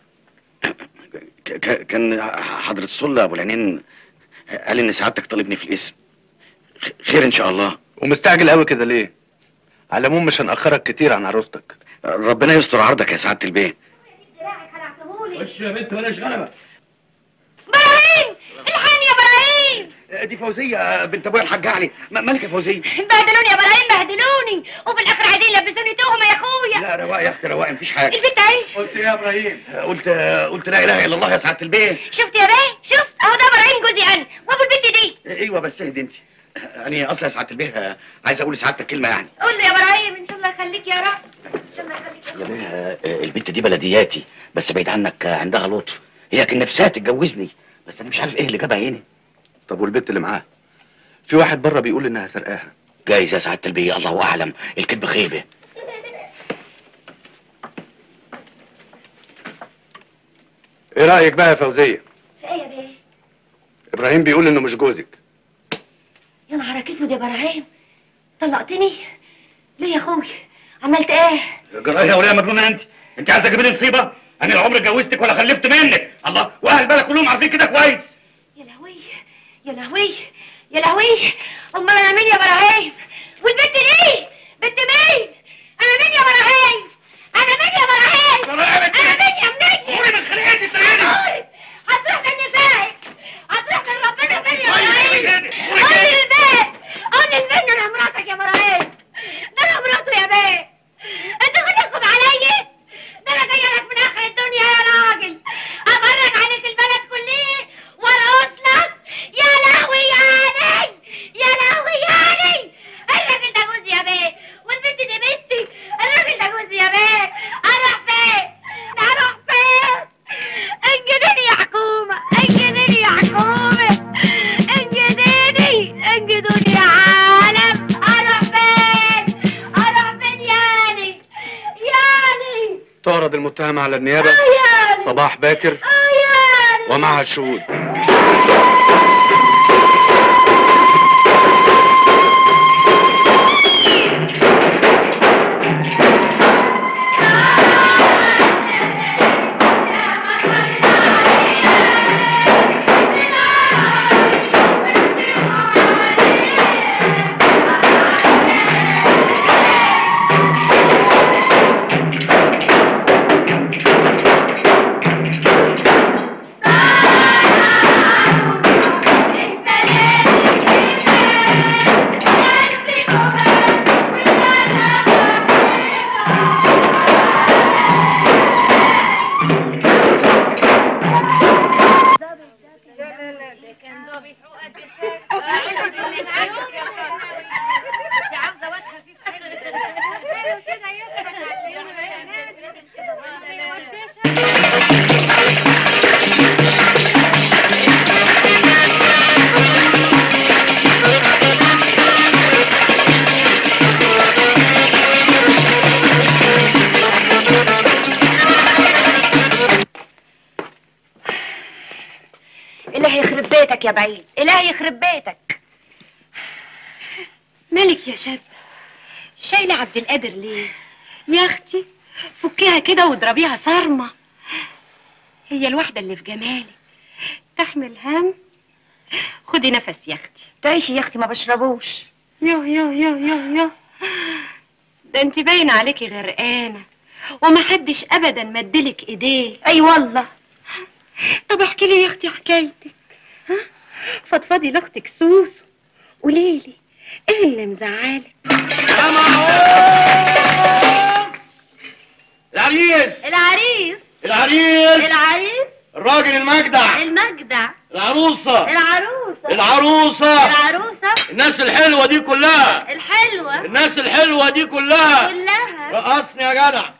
Speaker 1: كان حضرة السلة ابو العينين قال ان سعادتك طالبني في الاسم. خير ان شاء الله.
Speaker 7: ومستعجل قوي كده ليه؟ على العموم مش هنأخرك كتير عن عروستك.
Speaker 1: ربنا يستر عرضك يا سعاده البيه.
Speaker 4: خش يا بنت بلاش غلبه.
Speaker 5: ابراهيم، الحقني يا ابراهيم.
Speaker 1: دي فوزيه بنت ابويا الحاج علي. مالك يا فوزيه؟
Speaker 5: بهدلوني يا ابراهيم، بهدلوني، وفي الاخر عايزين يلبسوني تهمه يا اخويا.
Speaker 1: لا رواق يا اختي رواق، مفيش حاجه.
Speaker 5: البنت اهي.
Speaker 1: قلت ايه يا ابراهيم؟ قلت لا اله الا الله يا سعاده البيه.
Speaker 5: شفت يا بيه؟ شفت اهو ده ابراهيم جوزي انا، وابو البنت دي.
Speaker 1: ايوه بس اهدي انت. يعني اصلا يا سعاده البيه عايز اقول لسعادتك كلمه يعني.
Speaker 5: قول لي يا ابراهيم، ان شاء الله يخليك يا رب. ان شاء الله يخليك
Speaker 1: يا بيه البنت دي بلدياتي، بس بعيد عنك عندها لطف. هي كان نفسها تتجوزني، بس انا مش عارف ايه اللي جابها هنا.
Speaker 7: طب والبت اللي معاها؟ في واحد بره بيقول انها سرقاها.
Speaker 1: جايز يا سعاده البيه، الله اعلم، الكذب خيبه.
Speaker 7: ايه رايك بقى يا فوزيه؟
Speaker 5: في ايه يا بيه؟
Speaker 7: ابراهيم بيقول انه مش جوزك.
Speaker 5: يا نهارك اسود يا ابراهيم، طلقتني؟ ليه يا اخوي؟ عملت ايه؟
Speaker 1: جرايه يا وليه مجنونه انت عايزه تجيبي لي مصيبه؟ انا لا عمري اتجوزتك ولا خلفت منك، الله، واهل بالك كلهم عارفين كده كويس.
Speaker 5: يا لهوي يا لهوي يا لهوي، امال انا مين يا ابراهيم؟ والبنت دي بنت مين؟ انا مين يا ابراهيم؟ انا مين يا ابراهيم؟ انا مين يا منية؟
Speaker 1: قولي من خلقتي تاني.
Speaker 5: هتروح مني فين؟ هتروح من ربنا فين يا ابراهيم؟ قولي البيت، قولي البيت، انا مراتك يا ابراهيم، ده انا مراته يا بيه. انتوا خدكم عليا؟ ده انا جايه لك من اخر الدنيا يا راجل، افرج عليك البلد كلها وارقص لك. يا لهوي يعني، يا لهوي يعني، الراجل ده جوزي يا بيه، والبنت دي بنتي، الراجل ده جوزي يا بيه. اروح فين؟ اروح فين؟ انجدني يا حكومه، انجدني يا حكومه، انجدني، انجدوني يا عالم. اروح فين؟ اروح فين يعني؟ يعني
Speaker 7: تعرض المتهمه على النيابه
Speaker 5: يعني
Speaker 7: صباح باكر
Speaker 5: يعني
Speaker 7: ومعها الشهود.
Speaker 5: إلهي يخرب بيتك يا بعيد، إلهي يخرب بيتك. مالك يا شاب؟ شايلة عبد القادر ليه؟ يا أختي فكيها كده واضربيها صارمة. هي الواحدة اللي في جمالك تحمل هم. خدي نفس يا أختي. تعيشي يا أختي، ما بشربوش. يوه يوه يوه يوه يوه، ده انت باين عليكي غرقانة ومحدش أبدا مدلك إيديه. أي والله. طب احكي لي يا اختي حكايتك، ها؟ فضفضي لاختك سوسو، قوليلي ايه اللي مزعلك؟
Speaker 1: يا معقول العريس
Speaker 5: العريس
Speaker 1: العريس
Speaker 5: العريس
Speaker 1: الراجل المجدع
Speaker 5: المجدع
Speaker 1: العروسة
Speaker 5: العروسة
Speaker 1: العروسة
Speaker 5: العروسة
Speaker 1: الناس الحلوة دي كلها
Speaker 5: الحلوة
Speaker 1: الناس الحلوة دي كلها رقصني يا جدع.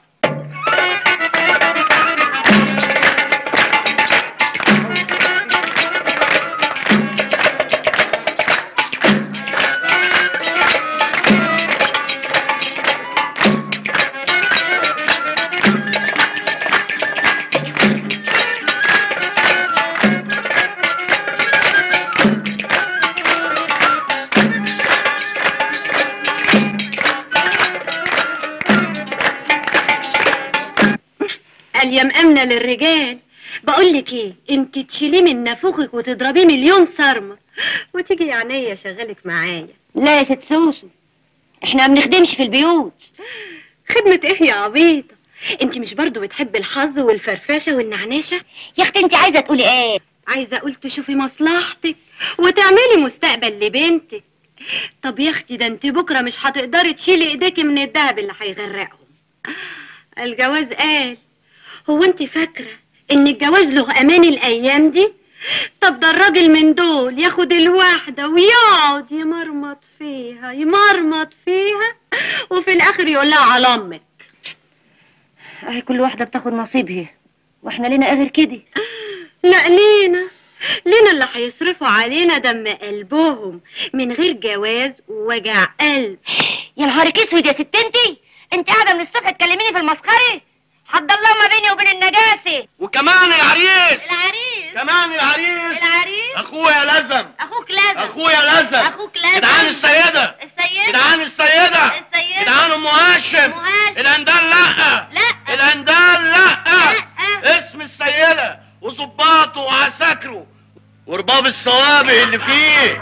Speaker 5: يا مأمنة للرجال. بقولك ايه، انت تشيليه من نافوخك وتضربيه مليون صرمة وتيجي يا عينيا شغلك معايا. لا يا ست سوسو، احنا ما بنخدمش في البيوت. خدمة ايه يا عبيطة؟ انت مش برضو بتحبي الحظ والفرفشة والنعناشة؟ يا اختي انت عايزة تقولي ايه؟
Speaker 8: عايزة اقول تشوفي مصلحتك وتعملي مستقبل لبنتك. طب يا اختي ده انت بكرة مش هتقدري تشيلي ايديكي من الدهب اللي هيغرقهم. الجواز قال، هو انت فاكرة ان الجواز له امان الايام دي؟ طب ده الراجل من دول ياخد الواحدة ويقعد يمرمط فيها يمرمط فيها وفي الاخر يقولها على امك.
Speaker 5: اهي كل واحدة بتاخد نصيبها، واحنا لينا غير كده؟
Speaker 8: لا لينا اللي هيصرفوا علينا دم قلبهم من غير جواز ووجع قلب.
Speaker 5: يا نهارك اسود يا ست انت قاعدة من الصبح تكلميني في المسخرة. حد الله ما بيني وبين النجاسة.
Speaker 4: وكمان العريس
Speaker 5: العريس
Speaker 4: العريس اخويا لازم
Speaker 5: اخوك لازم
Speaker 4: اخويا لازم
Speaker 5: اخوك لازم
Speaker 4: جدعان السيدة جدعان السيدة جدعان ام هاشم الاندال لا الاندال لا اسم السيدة وظباطه وعساكره ورباب الصوابع اللي فيه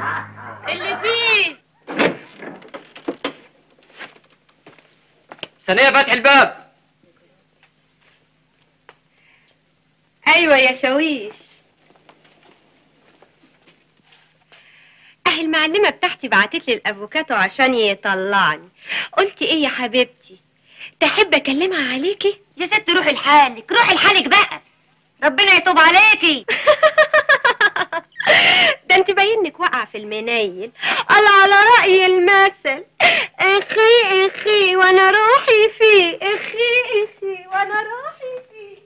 Speaker 2: ثانية فتح الباب.
Speaker 8: ايوه يا شويش. اهي المعلمة بتاعتي بعتت لي الافوكاتو عشان يطلعني. قلت ايه يا حبيبتي، تحب اكلمها عليكي؟
Speaker 5: يا ست روحي لحالك روحي لحالك بقى، ربنا يتوب عليكي.
Speaker 8: ده انت باينك واقعه في المنيل. قال على رأي المثل، اخي وانا روحي فيه، اخي وانا روحي فيه.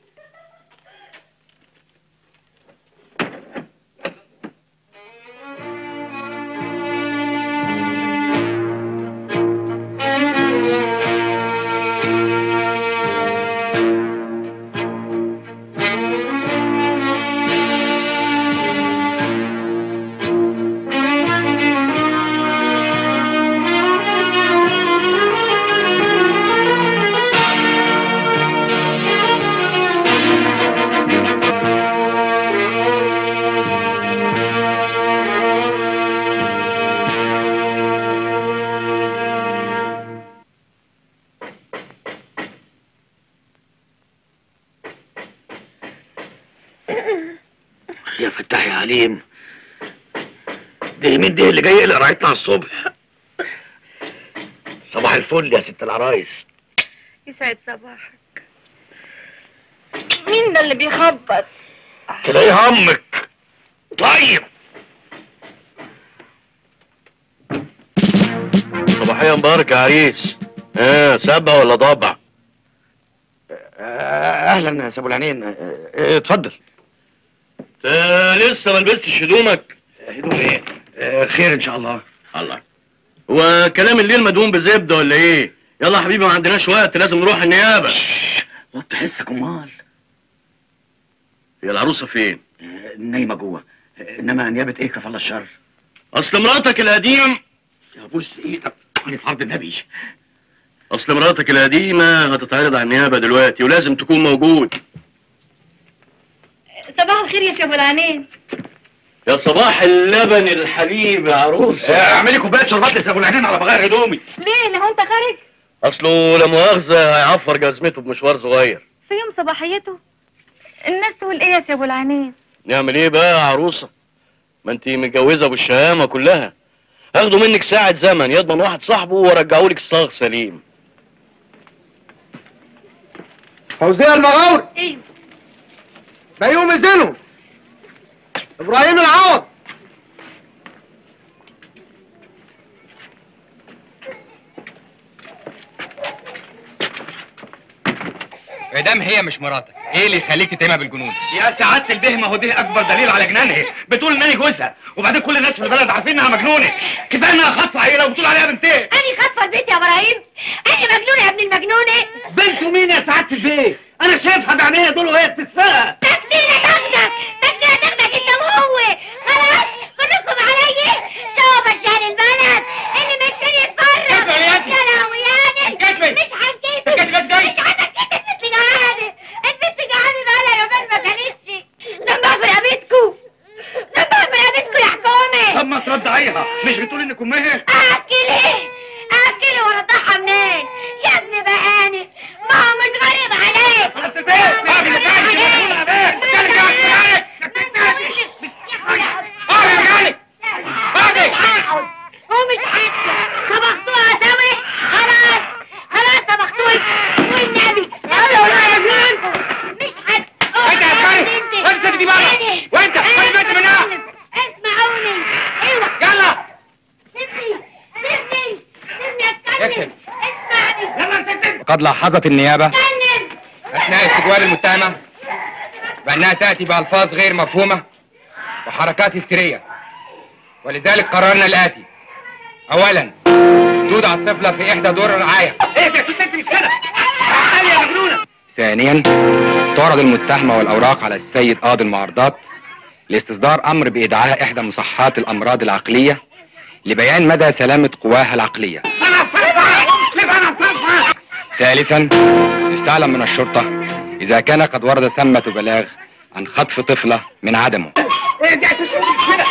Speaker 1: يا فتاح يا عليم، ده مين ده اللي جاي يقلق رايتنا على الصبح؟ صباح الفل يا ست العرايس.
Speaker 8: يسعد صباحك. مين ده اللي بيخبط؟
Speaker 1: تلاقيه همك. طيب
Speaker 4: صباحية مبارك يا عريس. سبع ولا ضبع؟
Speaker 1: اهلا يا سابو العينين. اتفضل.
Speaker 4: لسه ما لبستش هدومك؟
Speaker 1: هدوم ايه؟ خير ان شاء الله.
Speaker 4: الله، هو كلام الليل مدهون بزبده ولا ايه؟ يلا يا حبيبي ما عندناش وقت، لازم نروح النيابه.
Speaker 1: وطي حسك امال.
Speaker 4: هي العروسه فين؟
Speaker 1: نايمه جوه، انما نيابه ايه كفى الله الشر.
Speaker 4: اصل مراتك القديم.
Speaker 1: يا بوس ايدك في عرض النبي.
Speaker 4: اصل مراتك القديمه هتتعرض على النيابه دلوقتي ولازم تكون موجود.
Speaker 8: صباح الخير يا سابو العينين.
Speaker 4: يا صباح اللبن الحليب يا عروسه.
Speaker 1: اعملي كوبايه شربات لسابو العينين على بغير هدومي.
Speaker 8: ليه لو انت خارج؟
Speaker 4: اصله لا مؤاخذه هيعفر جزمته بمشوار صغير
Speaker 8: في يوم صباحيته. الناس تقول ايه يا سابو العينين؟
Speaker 4: نعمل ايه بقى يا عروسه؟ ما انتي متجوزه بالشهامه كلها. هاخده منك ساعه زمن يضمن واحد صاحبه وارجعهولك الصاغ سليم.
Speaker 7: فوزية المغاور.
Speaker 8: ايوه.
Speaker 7: بيوم الزنو. ابراهيم العوض.
Speaker 9: ادام هي مش مراتك، ايه اللي يخليك تتهمها بالجنون؟
Speaker 1: يا سعاده البهمه، هو ده اكبر دليل على جنانها. بتقول انني جوزها، وبعدين كل الناس في البلد عارفين انها مجنونه. كفايه انها خاطفه عيله وبتقول عليها بنتين.
Speaker 5: أنا خاطفة البيت يا إبراهيم؟ أنا مجنونة يا ابن المجنونة؟
Speaker 1: بنته مين يا سعاده البيه؟ انا شايفها بعينيا دول وهي بتتسرق.
Speaker 5: تكفينا تاخدك أنت وهو. خلاص كلكم عليا. شوف أشجار البلد اللي مستني يتفرج. يا لهوي يعني مش هنكتب. مش هنكتب. البنت جعانة. البنت جعانة بقالها يومين ما كلتش. دمها في رقبتكم. دمها في رقبتكم يا حكومة.
Speaker 1: طب ما ترضعيها، مش بتقول انك امها؟
Speaker 5: أكلي وارضعها منين؟ يا ابن بهاني ما هو مش غريب عليك.
Speaker 9: قد لاحظت النيابة أثناء استجواب المتهمة بأنها تأتي بألفاظ غير مفهومة وحركات هستيرية، ولذلك قررنا الآتي: أولا تودع الطفلة في إحدى دور الرعاية.
Speaker 4: ايه ده تسجل كده؟ تعالي يا مجنونة.
Speaker 9: ثانيا تعرض المتهمة والأوراق على السيد قاضي المعارضات لاستصدار أمر بإدعاء إحدى مصحات الأمراض العقلية لبيان مدى سلامة قواها العقلية. ثالثا يستعلم من الشرطة إذا كان قد ورد ثمة بلاغ عن خطف طفلة من عدمه.
Speaker 4: ايه ده تسجل كده؟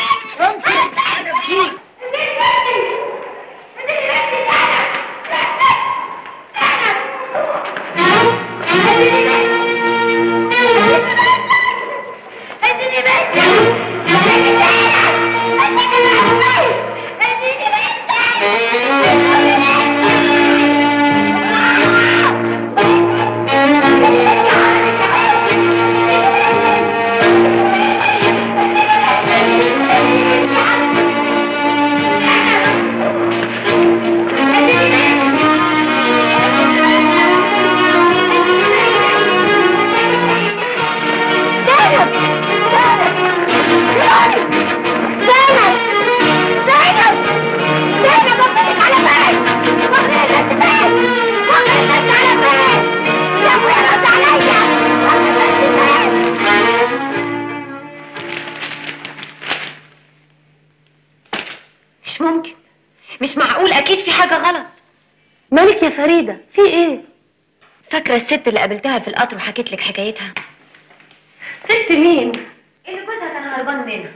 Speaker 8: مش ممكن، مش معقول، اكيد في حاجه غلط. مالك يا فريده؟ في ايه؟ فاكره الست اللي قابلتها في القطر وحكيت لك حكايتها؟ ست مين؟ اللي جوزها كان هربان منها.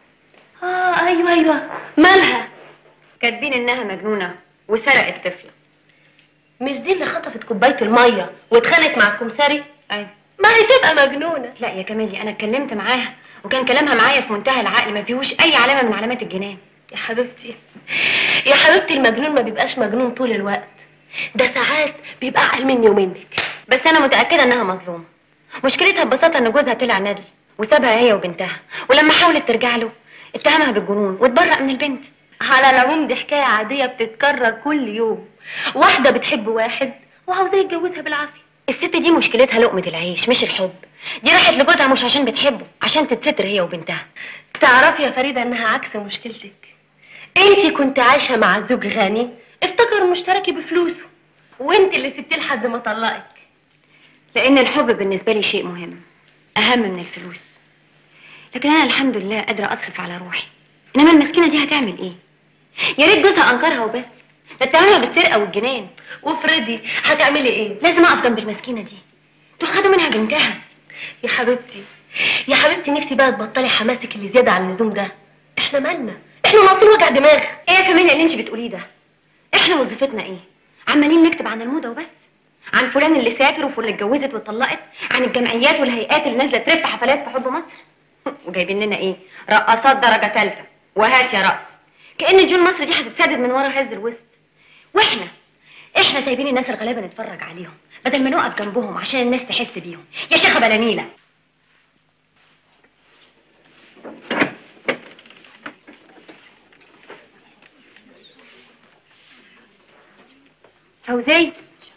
Speaker 8: ايوه مالها؟ كاتبين انها مجنونه وسرقت طفله. مش دي اللي خطفت كوبايه الميه واتخانقت مع الكمساري؟ ايوه. ما هي تبقى مجنونه. لا يا كمالي، انا اتكلمت معاها وكان كلامها معايا في منتهى العقل، ما فيهوش اي علامه من علامات الجنان. يا حبيبتي يا حبيبتي، المجنون ما بيبقاش مجنون طول الوقت، ده ساعات بيبقى اعقل مني ومنك. بس انا متاكده انها مظلومه. مشكلتها ببساطه ان جوزها طلع ندل وسابها هي وبنتها، ولما حاولت ترجع له اتهمها بالجنون واتبرأ من البنت. على العموم دي حكايه عاديه بتتكرر كل يوم، واحده بتحب واحد وعاوزاه يتجوزها بالعافيه. الست دي مشكلتها لقمه العيش مش الحب. دي راحت لجوزها مش عشان بتحبه، عشان تتستر هي وبنتها. تعرفي يا فريده انها عكس مشكلتك. انتي كنت عايشه مع زوج غني افتكر مشتركي بفلوسه، وانت اللي سبتيه لحد ما طلقك. لان الحب بالنسبه لي شيء مهم اهم من الفلوس. لكن انا الحمد لله قادره اصرف على روحي، انما المسكينه دي هتعمل ايه؟ يا ريت جوزها انكرها وبس، ده اتهمها بالسرقه والجنان. وافرضي هتعملي ايه؟ لازم اقف جنب المسكينه دي، دول خدوا منها بنتها. يا حبيبتي يا حبيبتي، نفسي بقى تبطلي حماسك اللي زياده عن اللزوم ده. احنا مالنا؟ احنا ناقصين وجع دماغ. ايه كمان اللي انت بتقوليه ده؟ احنا وظيفتنا ايه؟ عمالين نكتب عن الموضه وبس، عن فلان اللي سافر وفلان اللي اتجوزت واتطلقت، عن الجمعيات والهيئات اللي نازله ترف حفلات في حب مصر. وجايبين لنا ايه؟ رقصات درجه ثالثه وهات يا رقص، كأن جون مصر دي هتتسدد من ورا هز الوسط. واحنا سايبين الناس الغلابه نتفرج عليهم بدل ما نقف جنبهم عشان الناس تحس بيهم. يا شيخه بلانيله، فوزية.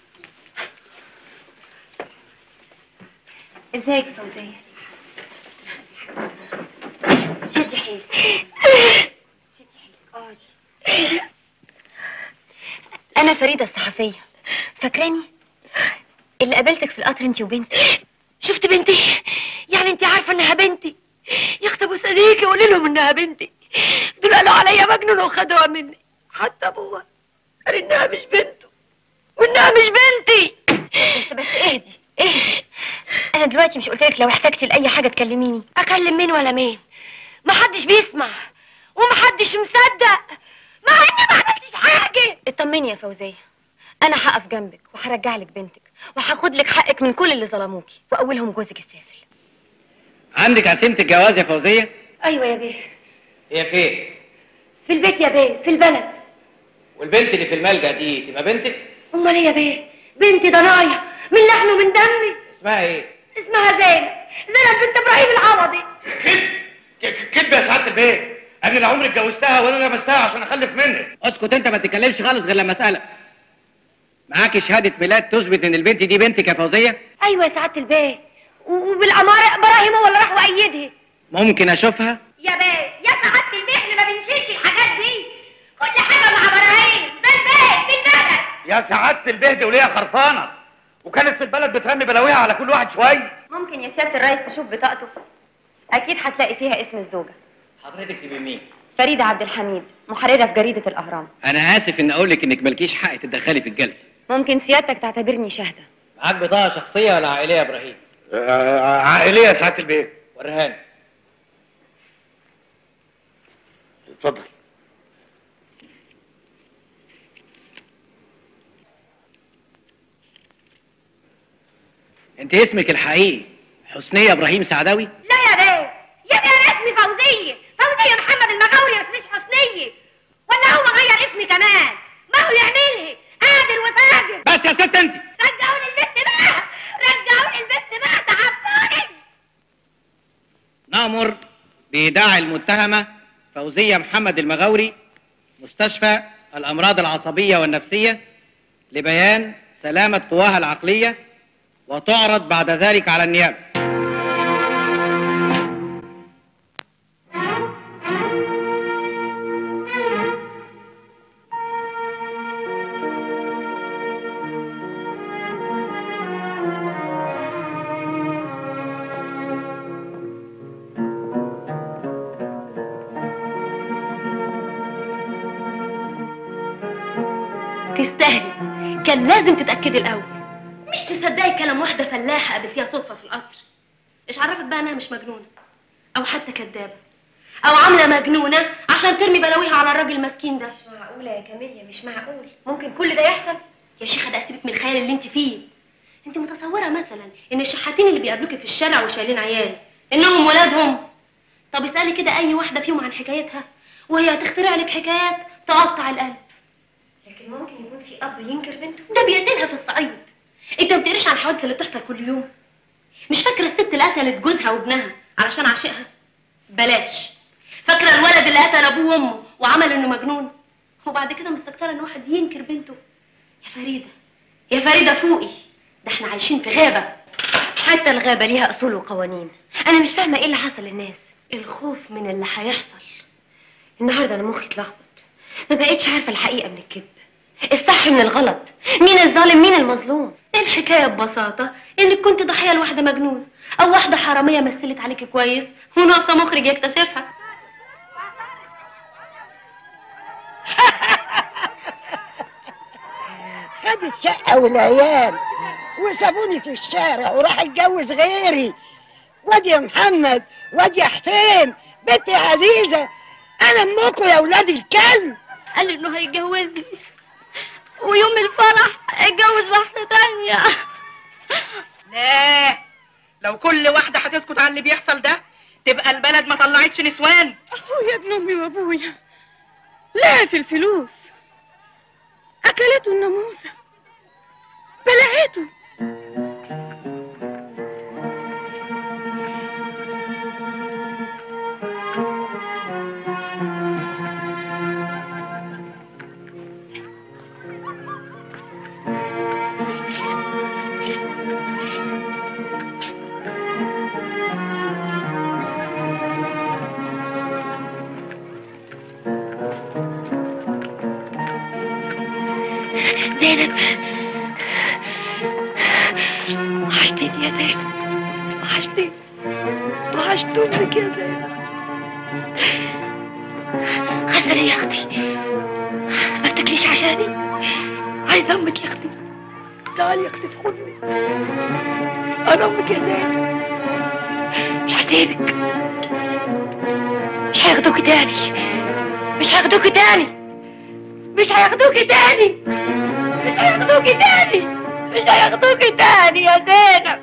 Speaker 8: ازيك يا فوزية؟ شدي حيلك شدي حيلك، اقعدي. انا فريدة الصحفية، فاكراني؟ اللي قابلتك في القطر انتي وبنتي. شفت بنتي؟ يعني انتي عارفة انها بنتي؟ يخطبوا صديقي قولي لهم انها بنتي. دول قالوا عليا مجنون وخدوها مني، حتى ابوها قال انها مش بنته وانها مش بنتي. بس اهدي. انا دلوقتي مش قلتلك لو احتجتي لاي حاجه تكلميني؟ اكلم مين ولا مين؟ محدش بيسمع ومحدش مصدق مع اني ما عملتش حاجه. اطمني يا فوزيه، انا هقف جنبك وهرجع لك بنتك وهاخد لك حقك من كل اللي ظلموكي واولهم جوزك السافل.
Speaker 2: عندك عزيمه الجواز يا فوزيه؟
Speaker 8: ايوه يا بيه.
Speaker 2: هي فين؟
Speaker 8: في البيت يا بيه، في البلد.
Speaker 2: والبنت اللي في الملجأ دي تبقى بنتك؟
Speaker 8: امال ايه يا بيه؟ بنتي ضنايا من لحم ومن دمي.
Speaker 2: اسمها ايه؟
Speaker 8: اسمها زينب بنت ابراهيم العوضي.
Speaker 1: كدب يا سعاده البيه، انا لا عمري اتجوزتها ولا لمستها عشان اخلف منك.
Speaker 2: اسكت انت، ما تتكلمش خالص غير لما اسالك.
Speaker 4: معاكي شهاده ميلاد تثبت ان البنت دي بنتك يا فوزيه؟
Speaker 5: ايوه يا سعاده البيه، وبالاماره ابراهيم هو اللي راح وايدها.
Speaker 4: ممكن اشوفها؟
Speaker 5: يا بيه يا سعاده البيه، احنا ما بنشيلش الحاجات دي، كل حاجه مع ابراهيم. ده البيت في البلد.
Speaker 1: يا سعاده البيه دي وليها خرفانه، وكانت في البلد بترمي بلاويها على كل واحد شويه.
Speaker 10: ممكن يا سياده الريس تشوف بطاقته؟ اكيد هتلاقي فيها اسم الزوجه.
Speaker 4: حضرتك تبقي مين؟
Speaker 10: فريده عبد الحميد، محرره في جريده الاهرام.
Speaker 4: انا اسف ان اقول لك انك مالكيش حق تتدخلي في الجلسه.
Speaker 10: ممكن سيادتك تعتبرني شاهده.
Speaker 4: معاك بطاقه شخصيه ولا عائليه يا ابراهيم؟
Speaker 1: عائليه يا سعاده البيه.
Speaker 4: وريهاني.
Speaker 1: اتفضل.
Speaker 4: انت اسمك الحقيقي حسنيه ابراهيم سعداوي؟
Speaker 5: لا يا بيه، يبقى انا اسمي فوزيه محمد المغاوري، بس مش حسنيه. ولا هو غير اسمي كمان؟ ما هو يعملها قادر وفاجر.
Speaker 4: بس يا ست انت.
Speaker 5: رجعوني البت بقى، رجعوني البت بقى، تعبوني.
Speaker 4: نأمر بإيداع المتهمة فوزية محمد المغاوري مستشفى الأمراض العصبية والنفسية لبيان سلامة قواها العقلية، وتعرض بعد ذلك على النيابة.
Speaker 5: تستاهلي، كان لازم تتأكدي الأول، مش تصدقي كلام واحدة فلاحة قابلتيها صدفة في القطر. إيش عرفت بقى إنها مش مجنونة أو حتى كدابة أو عاملة مجنونة عشان ترمي بلاويها على الراجل المسكين ده؟ مش معقولة يا كاميليا، مش معقول. ممكن كل ده يحصل؟ يا شيخة ده سيبك من الخيال اللي أنت فيه. أنت متصورة مثلا إن الشحاتين اللي بيقابلوكي في الشارع وشايلين عيال إنهم ولادهم؟ طب اسألي كده أي واحدة فيهم عن حكايتها وهي هتخترع لك حكايات تقطع القلب. لكن ممكن يكون في اب ينكر بنته، ده بيقتلها في الصعيد. انت ما بتقريش عن الحوادث اللي بتحصل كل يوم؟ مش فاكره الست اللي قتلت جوزها وابنها علشان عاشقها؟ بلاش. فاكره الولد اللي قتل ابوه وامه وعمل انه مجنون وبعد كده مستكتره ان واحد ينكر بنته؟ يا فريده يا فريده فوقي، ده احنا عايشين في غابه. حتى الغابه ليها اصول وقوانين. انا مش فاهمه ايه اللي حصل للناس، الخوف من اللي هيحصل. النهارده انا مخي اتلخبط، ما بقتش عارفه الحقيقه من الكذب، الصح من الغلط، مين الظالم مين المظلوم. الحكايه ببساطه انك كنت ضحيه لواحده مجنونه او واحده حراميه مثلت عليك كويس وناقصه مخرج يكتشفها.
Speaker 11: خد الشقه والعيال وسابوني في الشارع وراح اتجوز غيري. وادي يا محمد، وادي يا حسين، بنتي يا عزيزه، انا امكم يا ولاد الكلب.
Speaker 5: قال انه هيتجوزني ويوم الفرح اتجوز واحده تانية.
Speaker 12: لا، لو كل واحده هتسكت عن اللي بيحصل ده تبقى البلد ما طلعتش نسوان.
Speaker 11: اخويا ابن امي وابويا لا في الفلوس، اكلته الناموسه بلعته.
Speaker 5: زينب، وحشتني يا زينب، وحشتني، وحشت امك يا زينب. حسن يا اختي، ما بتاكليش عشاني؟ عايزه امك يا اختي، تعالي يا اختي في حضني، انا امك يا زينب، مش هسيبك، مش هياخدوكي تاني، مش هياخدوكي تاني، مش هياخدوكي تاني، مش هياخدوكي تاني، مش هياخدوكي تاني يا زينب.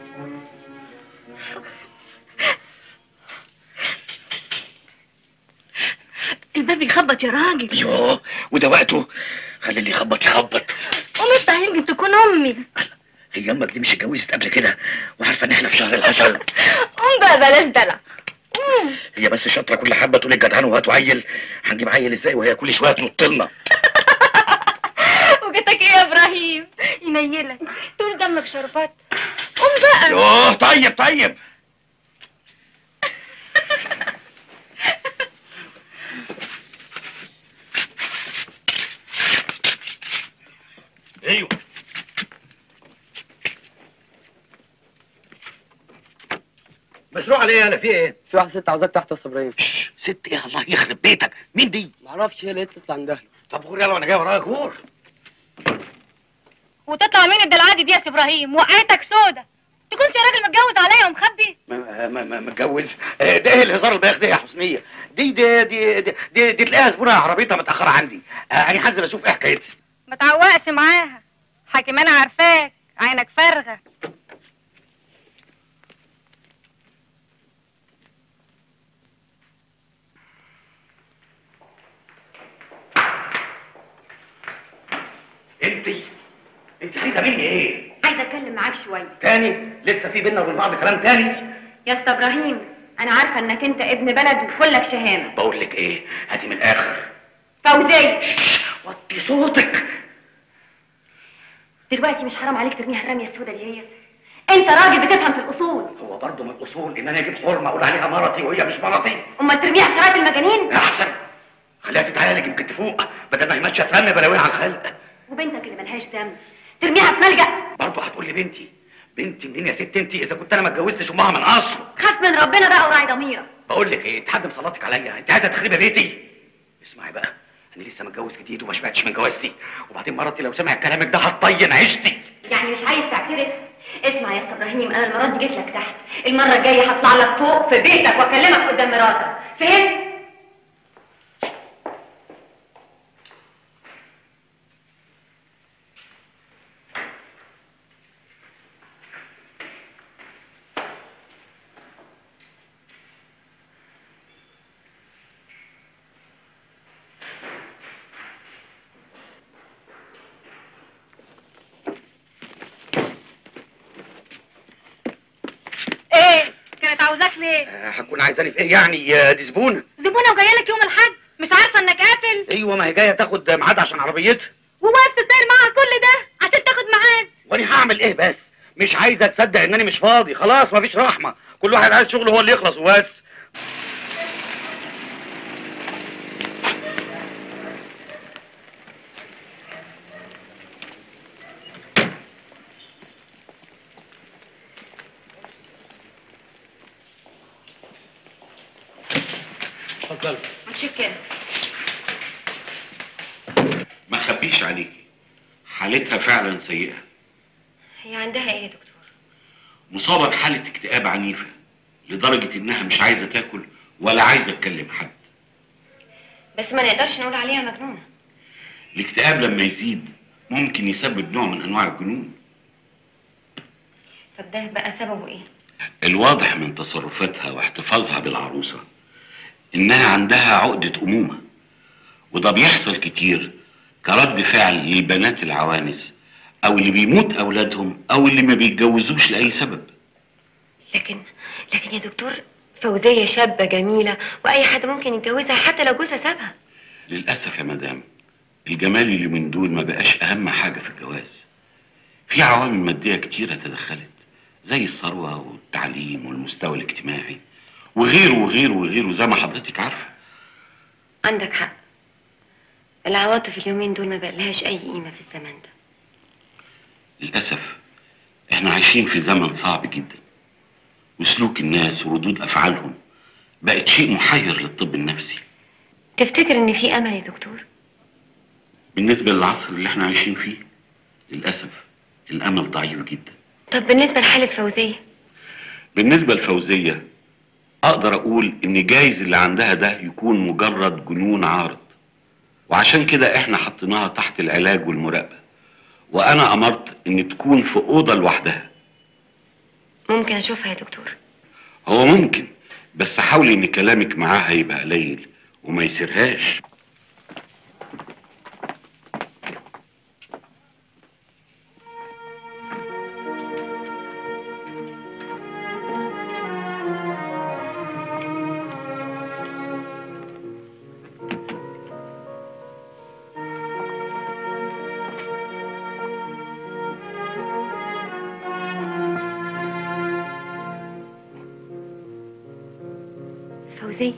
Speaker 5: الباب يخبط يا راجل.
Speaker 1: يوه، وده وقته؟ خلي اللي يخبط يخبط.
Speaker 5: قوم افتح يمكن تكون امي.
Speaker 1: هي امك دي مش اتجوزت قبل كده وعارفه ان احنا في شهر العسل؟
Speaker 5: قوم بقى بلاش دلع.
Speaker 1: هي بس شاطره كل حبه تقول الجدعان وهاتوا عيل. هنجيب عيل ازاي وهي كل شويه تنط لنا؟
Speaker 5: وجتك ايه يا
Speaker 10: ابراهيم ينيلك طول دمك شربات. قوم بقى.
Speaker 1: يوه طيب طيب. ايوه مسروق عليه انا في ايه؟
Speaker 13: في واحده ست عاوزاك تحت يا استاذ ابراهيم.
Speaker 1: ست ايه الله يخرب بيتك، مين دي؟
Speaker 13: معرفش، هي لقيت تطلع عندها.
Speaker 1: طب غور يلا وانا جاي ورايا غور.
Speaker 10: وتطلع مين الدلعادي دي يا سي ابراهيم؟ وقعتك سودا. تكونش يا راجل متجوز عليا ومخبي؟
Speaker 1: متجوز؟ ده ايه الهزار البايخ ده يا حسنيه؟ دي تلاقيها زبونه عربيتها متاخره عندي. انا هنزل اشوف ايه حكايتها.
Speaker 10: ما تعوقش معاها، حاكم انا عارفاك، عينك فارغه.
Speaker 1: انت عايزه مني ايه؟
Speaker 8: عايزه اتكلم معاك شويه.
Speaker 1: تاني؟ لسه في بينا وبين بعض كلام تاني؟
Speaker 8: يا استاذ ابراهيم انا عارفه انك انت ابن بلد وكلك شهامه.
Speaker 1: بقول لك ايه، هاتي من الاخر.
Speaker 8: فوزيه
Speaker 1: وطي صوتك.
Speaker 8: دلوقتي مش حرام عليك ترميها الرميه السوداء دي؟ هي انت راجل بتفهم في الاصول.
Speaker 1: هو برضه من الاصول ان انا اجيب حرمه اقول عليها مرتي وهي مش مرتي؟
Speaker 8: امال ترميها في شرايط المجانين؟
Speaker 1: احسن، خليها تتعالج يمكن تفوق بدل ما هي ماشيه ترمي بلاويها على الخلق.
Speaker 8: وبنتك اللي ملهاش ذنب ترميها في ملجأ؟
Speaker 1: برضه هتقول لي بنتي؟ بنتي منين يا ست انت اذا كنت انا ما اتجوزتش امها من اصل؟
Speaker 8: خاف من ربنا بقى وراعي ضميرك.
Speaker 1: بقول لك ايه، تحدم صلاتك عليا، انت عايزه تخربي بيتي؟ اسمعي بقى، انا لسه متجوز جديد وما شبعتش من جوازتي، وبعدين مراتي لو سمعت كلامك ده هتطين عيشتي.
Speaker 8: يعني مش عايز تعترف؟ اسمع يا استاذ ابراهيم، انا المره دي جيت لك تحت، المره الجايه هطلع لك فوق في بيتك واكلمك قدام مراتك، فهمت؟
Speaker 10: ايه كانت عاوزاك ليه؟
Speaker 1: هتكون عايزاني في ايه يعني؟ دي زبونه
Speaker 10: وجايه لك يوم الحج، مش عارفه انك قافل؟
Speaker 1: ايوه، ما هي جايه تاخد ميعاد عشان عربيتها.
Speaker 10: ووقفت تسير معاها كل ده عشان تاخد ميعاد؟
Speaker 1: وانا هعمل ايه بس؟ مش عايزه تصدق انني مش فاضي، خلاص مفيش رحمه، كل واحد عايز شغله هو اللي يخلص وبس.
Speaker 4: اتفضل.
Speaker 8: متشكرة.
Speaker 14: ما خبيش عليكي، حالتها فعلا سيئة.
Speaker 8: هي عندها ايه يا دكتور؟
Speaker 14: مصابة بحالة اكتئاب عنيفة لدرجة انها مش عايزة تاكل ولا عايزة تكلم حد.
Speaker 8: بس ما نقدرش نقول عليها مجنونة.
Speaker 14: الاكتئاب لما يزيد ممكن يسبب نوع من انواع الجنون.
Speaker 8: طب ده بقى سببه ايه؟
Speaker 14: الواضح من تصرفاتها واحتفاظها بالعروسة انها عندها عقدة امومة، وده بيحصل كتير كرد فعل للبنات العوانس او اللي بيموت اولادهم او اللي ما بيتجوزوش لاي سبب.
Speaker 8: لكن يا دكتور، فوزية شابة جميلة واي حد ممكن يتجوزها حتى لو جوزها سابها.
Speaker 14: للاسف يا مدام، الجمال اللي من دول ما بقاش اهم حاجة في الجواز. في عوامل مادية كتيرة تدخلت زي الثروة والتعليم والمستوى الاجتماعي وغيره وغيره وغيره زي ما حضرتك عارفة.
Speaker 8: عندك حق، العواطف اليومين دول ما بقالهاش اي قيمة في الزمن ده.
Speaker 14: للأسف احنا عايشين في زمن صعب جدا، وسلوك الناس وردود افعالهم بقت شيء محير للطب النفسي.
Speaker 8: تفتكر ان في امل يا دكتور؟
Speaker 14: بالنسبة للعصر اللي احنا عايشين فيه للأسف الامل ضعيف جدا.
Speaker 8: طب بالنسبة لحالة فوزية؟
Speaker 14: بالنسبة لفوزية اقدر اقول ان جايز اللي عندها ده يكون مجرد جنون عارض، وعشان كده احنا حطيناها تحت العلاج والمراقبة، وانا امرت ان تكون في اوضة لوحدها.
Speaker 8: ممكن اشوفها يا دكتور؟
Speaker 14: هو ممكن، بس حاولي ان كلامك معاها يبقى قليل وما يسيرهاش.
Speaker 10: فوزية،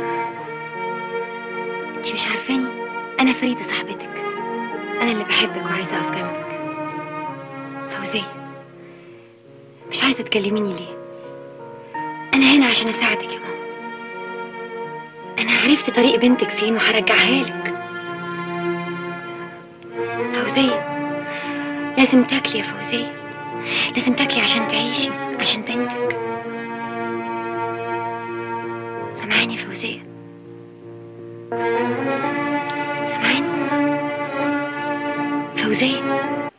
Speaker 10: انت مش عارفاني؟ انا فريدة صاحبتك، انا اللي بحبك وعايزة اقف جنبك. فوزية، مش عايزة تكلميني ليه؟ انا هنا عشان اساعدك يا ماما. انا عرفت طريق بنتك فين وهرجعها لك. فوزية، لازم تاكلي يا فوزية، لازم تاكلي عشان تعيشي، عشان بنتك. سامعاني يا فوزية؟ سامعاني فوزية؟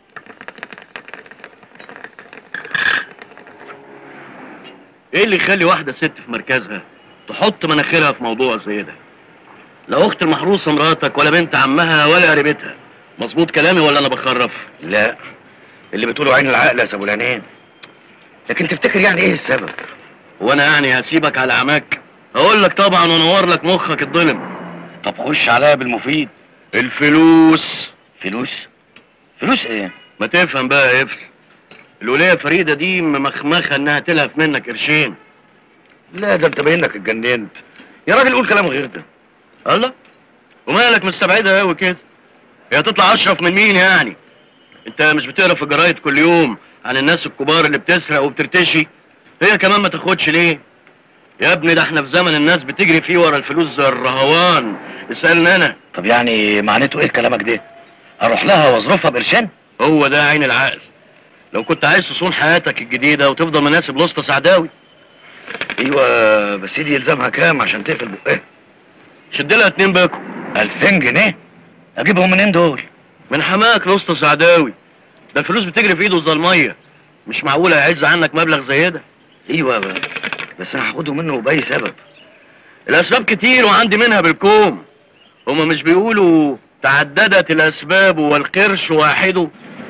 Speaker 15: ايه اللي يخلي واحدة ست في مركزها تحط مناخيرها في موضوع زي ده؟ لا اخت المحروسة مراتك ولا بنت عمها ولا قريبتها. مظبوط كلامي ولا انا بخرف؟
Speaker 1: لا، اللي بتقوله عين العقل يا ابو العنين. لكن تفتكر يعني ايه السبب؟
Speaker 15: وانا يعني هسيبك على عماك؟ اقول لك طبعا وانور لك مخك الظلم.
Speaker 1: طب خش عليا بالمفيد.
Speaker 15: الفلوس.
Speaker 1: فلوس؟ فلوس ايه؟
Speaker 15: ما تفهم بقى يا قفل. الولية فريدة دي ممخمخة انها تلهف منك قرشين.
Speaker 1: لا ده انت باينك اتجننت يا راجل، قول كلام غير ده.
Speaker 15: الله، ومالك مستبعدها قوي كده؟ هي هتطلع اشرف من مين يعني؟ انت مش بتقرا في الجرايد كل يوم عن الناس الكبار اللي بتسرق وبترتشي؟ هي كمان ما تاخدش ليه؟ يا ابني ده احنا في زمن الناس بتجري فيه ورا الفلوس زي الرهوان. اسألني انا.
Speaker 1: طب يعني معناته ايه كلامك ده؟ اروح لها واظرفها بقرشين؟
Speaker 15: هو ده عين العقل. لو كنت عايز تصون حياتك الجديدة وتفضل مناسب لاسطى سعداوي.
Speaker 1: ايوه بس دي يلزمها كام عشان تقفل بقها؟
Speaker 15: شد لها 2 باكو.
Speaker 1: 2000 جنيه؟ اجيبهم منين دول؟
Speaker 15: من حماك لاسطى سعداوي. ده الفلوس بتجري في ايده زي الميه. مش معقوله يعز عنك مبلغ زي ده.
Speaker 1: ايوه بس انا هاخده منه باي سبب؟
Speaker 15: الاسباب كتير وعندي منها بالكوم. هما مش بيقولوا تعددت الاسباب والقرش واحده؟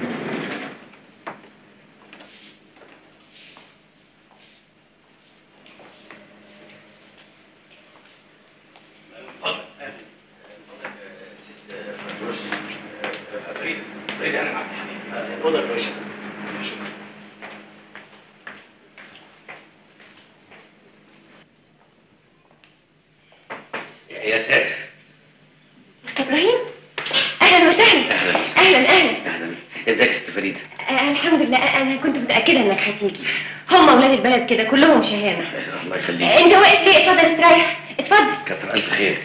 Speaker 1: يا ساتر.
Speaker 10: مستر ابراهيم، اهلا وسهلا. اهلا
Speaker 1: اهلا. ازيك يا ست فريده؟
Speaker 10: الحمد لله، انا كنت متاكده انك هتيجي. هم اولاد البلد كده كلهم شهامه.
Speaker 1: الله يخليك.
Speaker 10: انت واقف ليه؟ اتفضل استريح، اتفضل.
Speaker 1: كتر الف خير.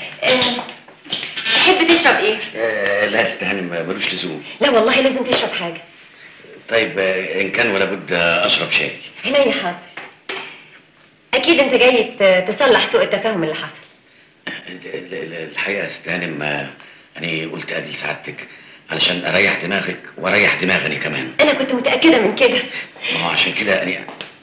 Speaker 10: تحب تشرب ايه؟
Speaker 1: لا يا ست هانم ملوش لزوم.
Speaker 10: لا والله لازم تشرب حاجه.
Speaker 1: طيب ان كان ولا بد اشرب شاي.
Speaker 10: عينيا حاضر. اكيد انت جاي تصلح سوء التفاهم اللي حصل.
Speaker 1: الحقيقه يا ست هانم انا قلت اجي لسعادتك علشان اريح دماغك واريح دماغي كمان.
Speaker 10: انا كنت متاكده من كده.
Speaker 1: ما هو عشان كده انا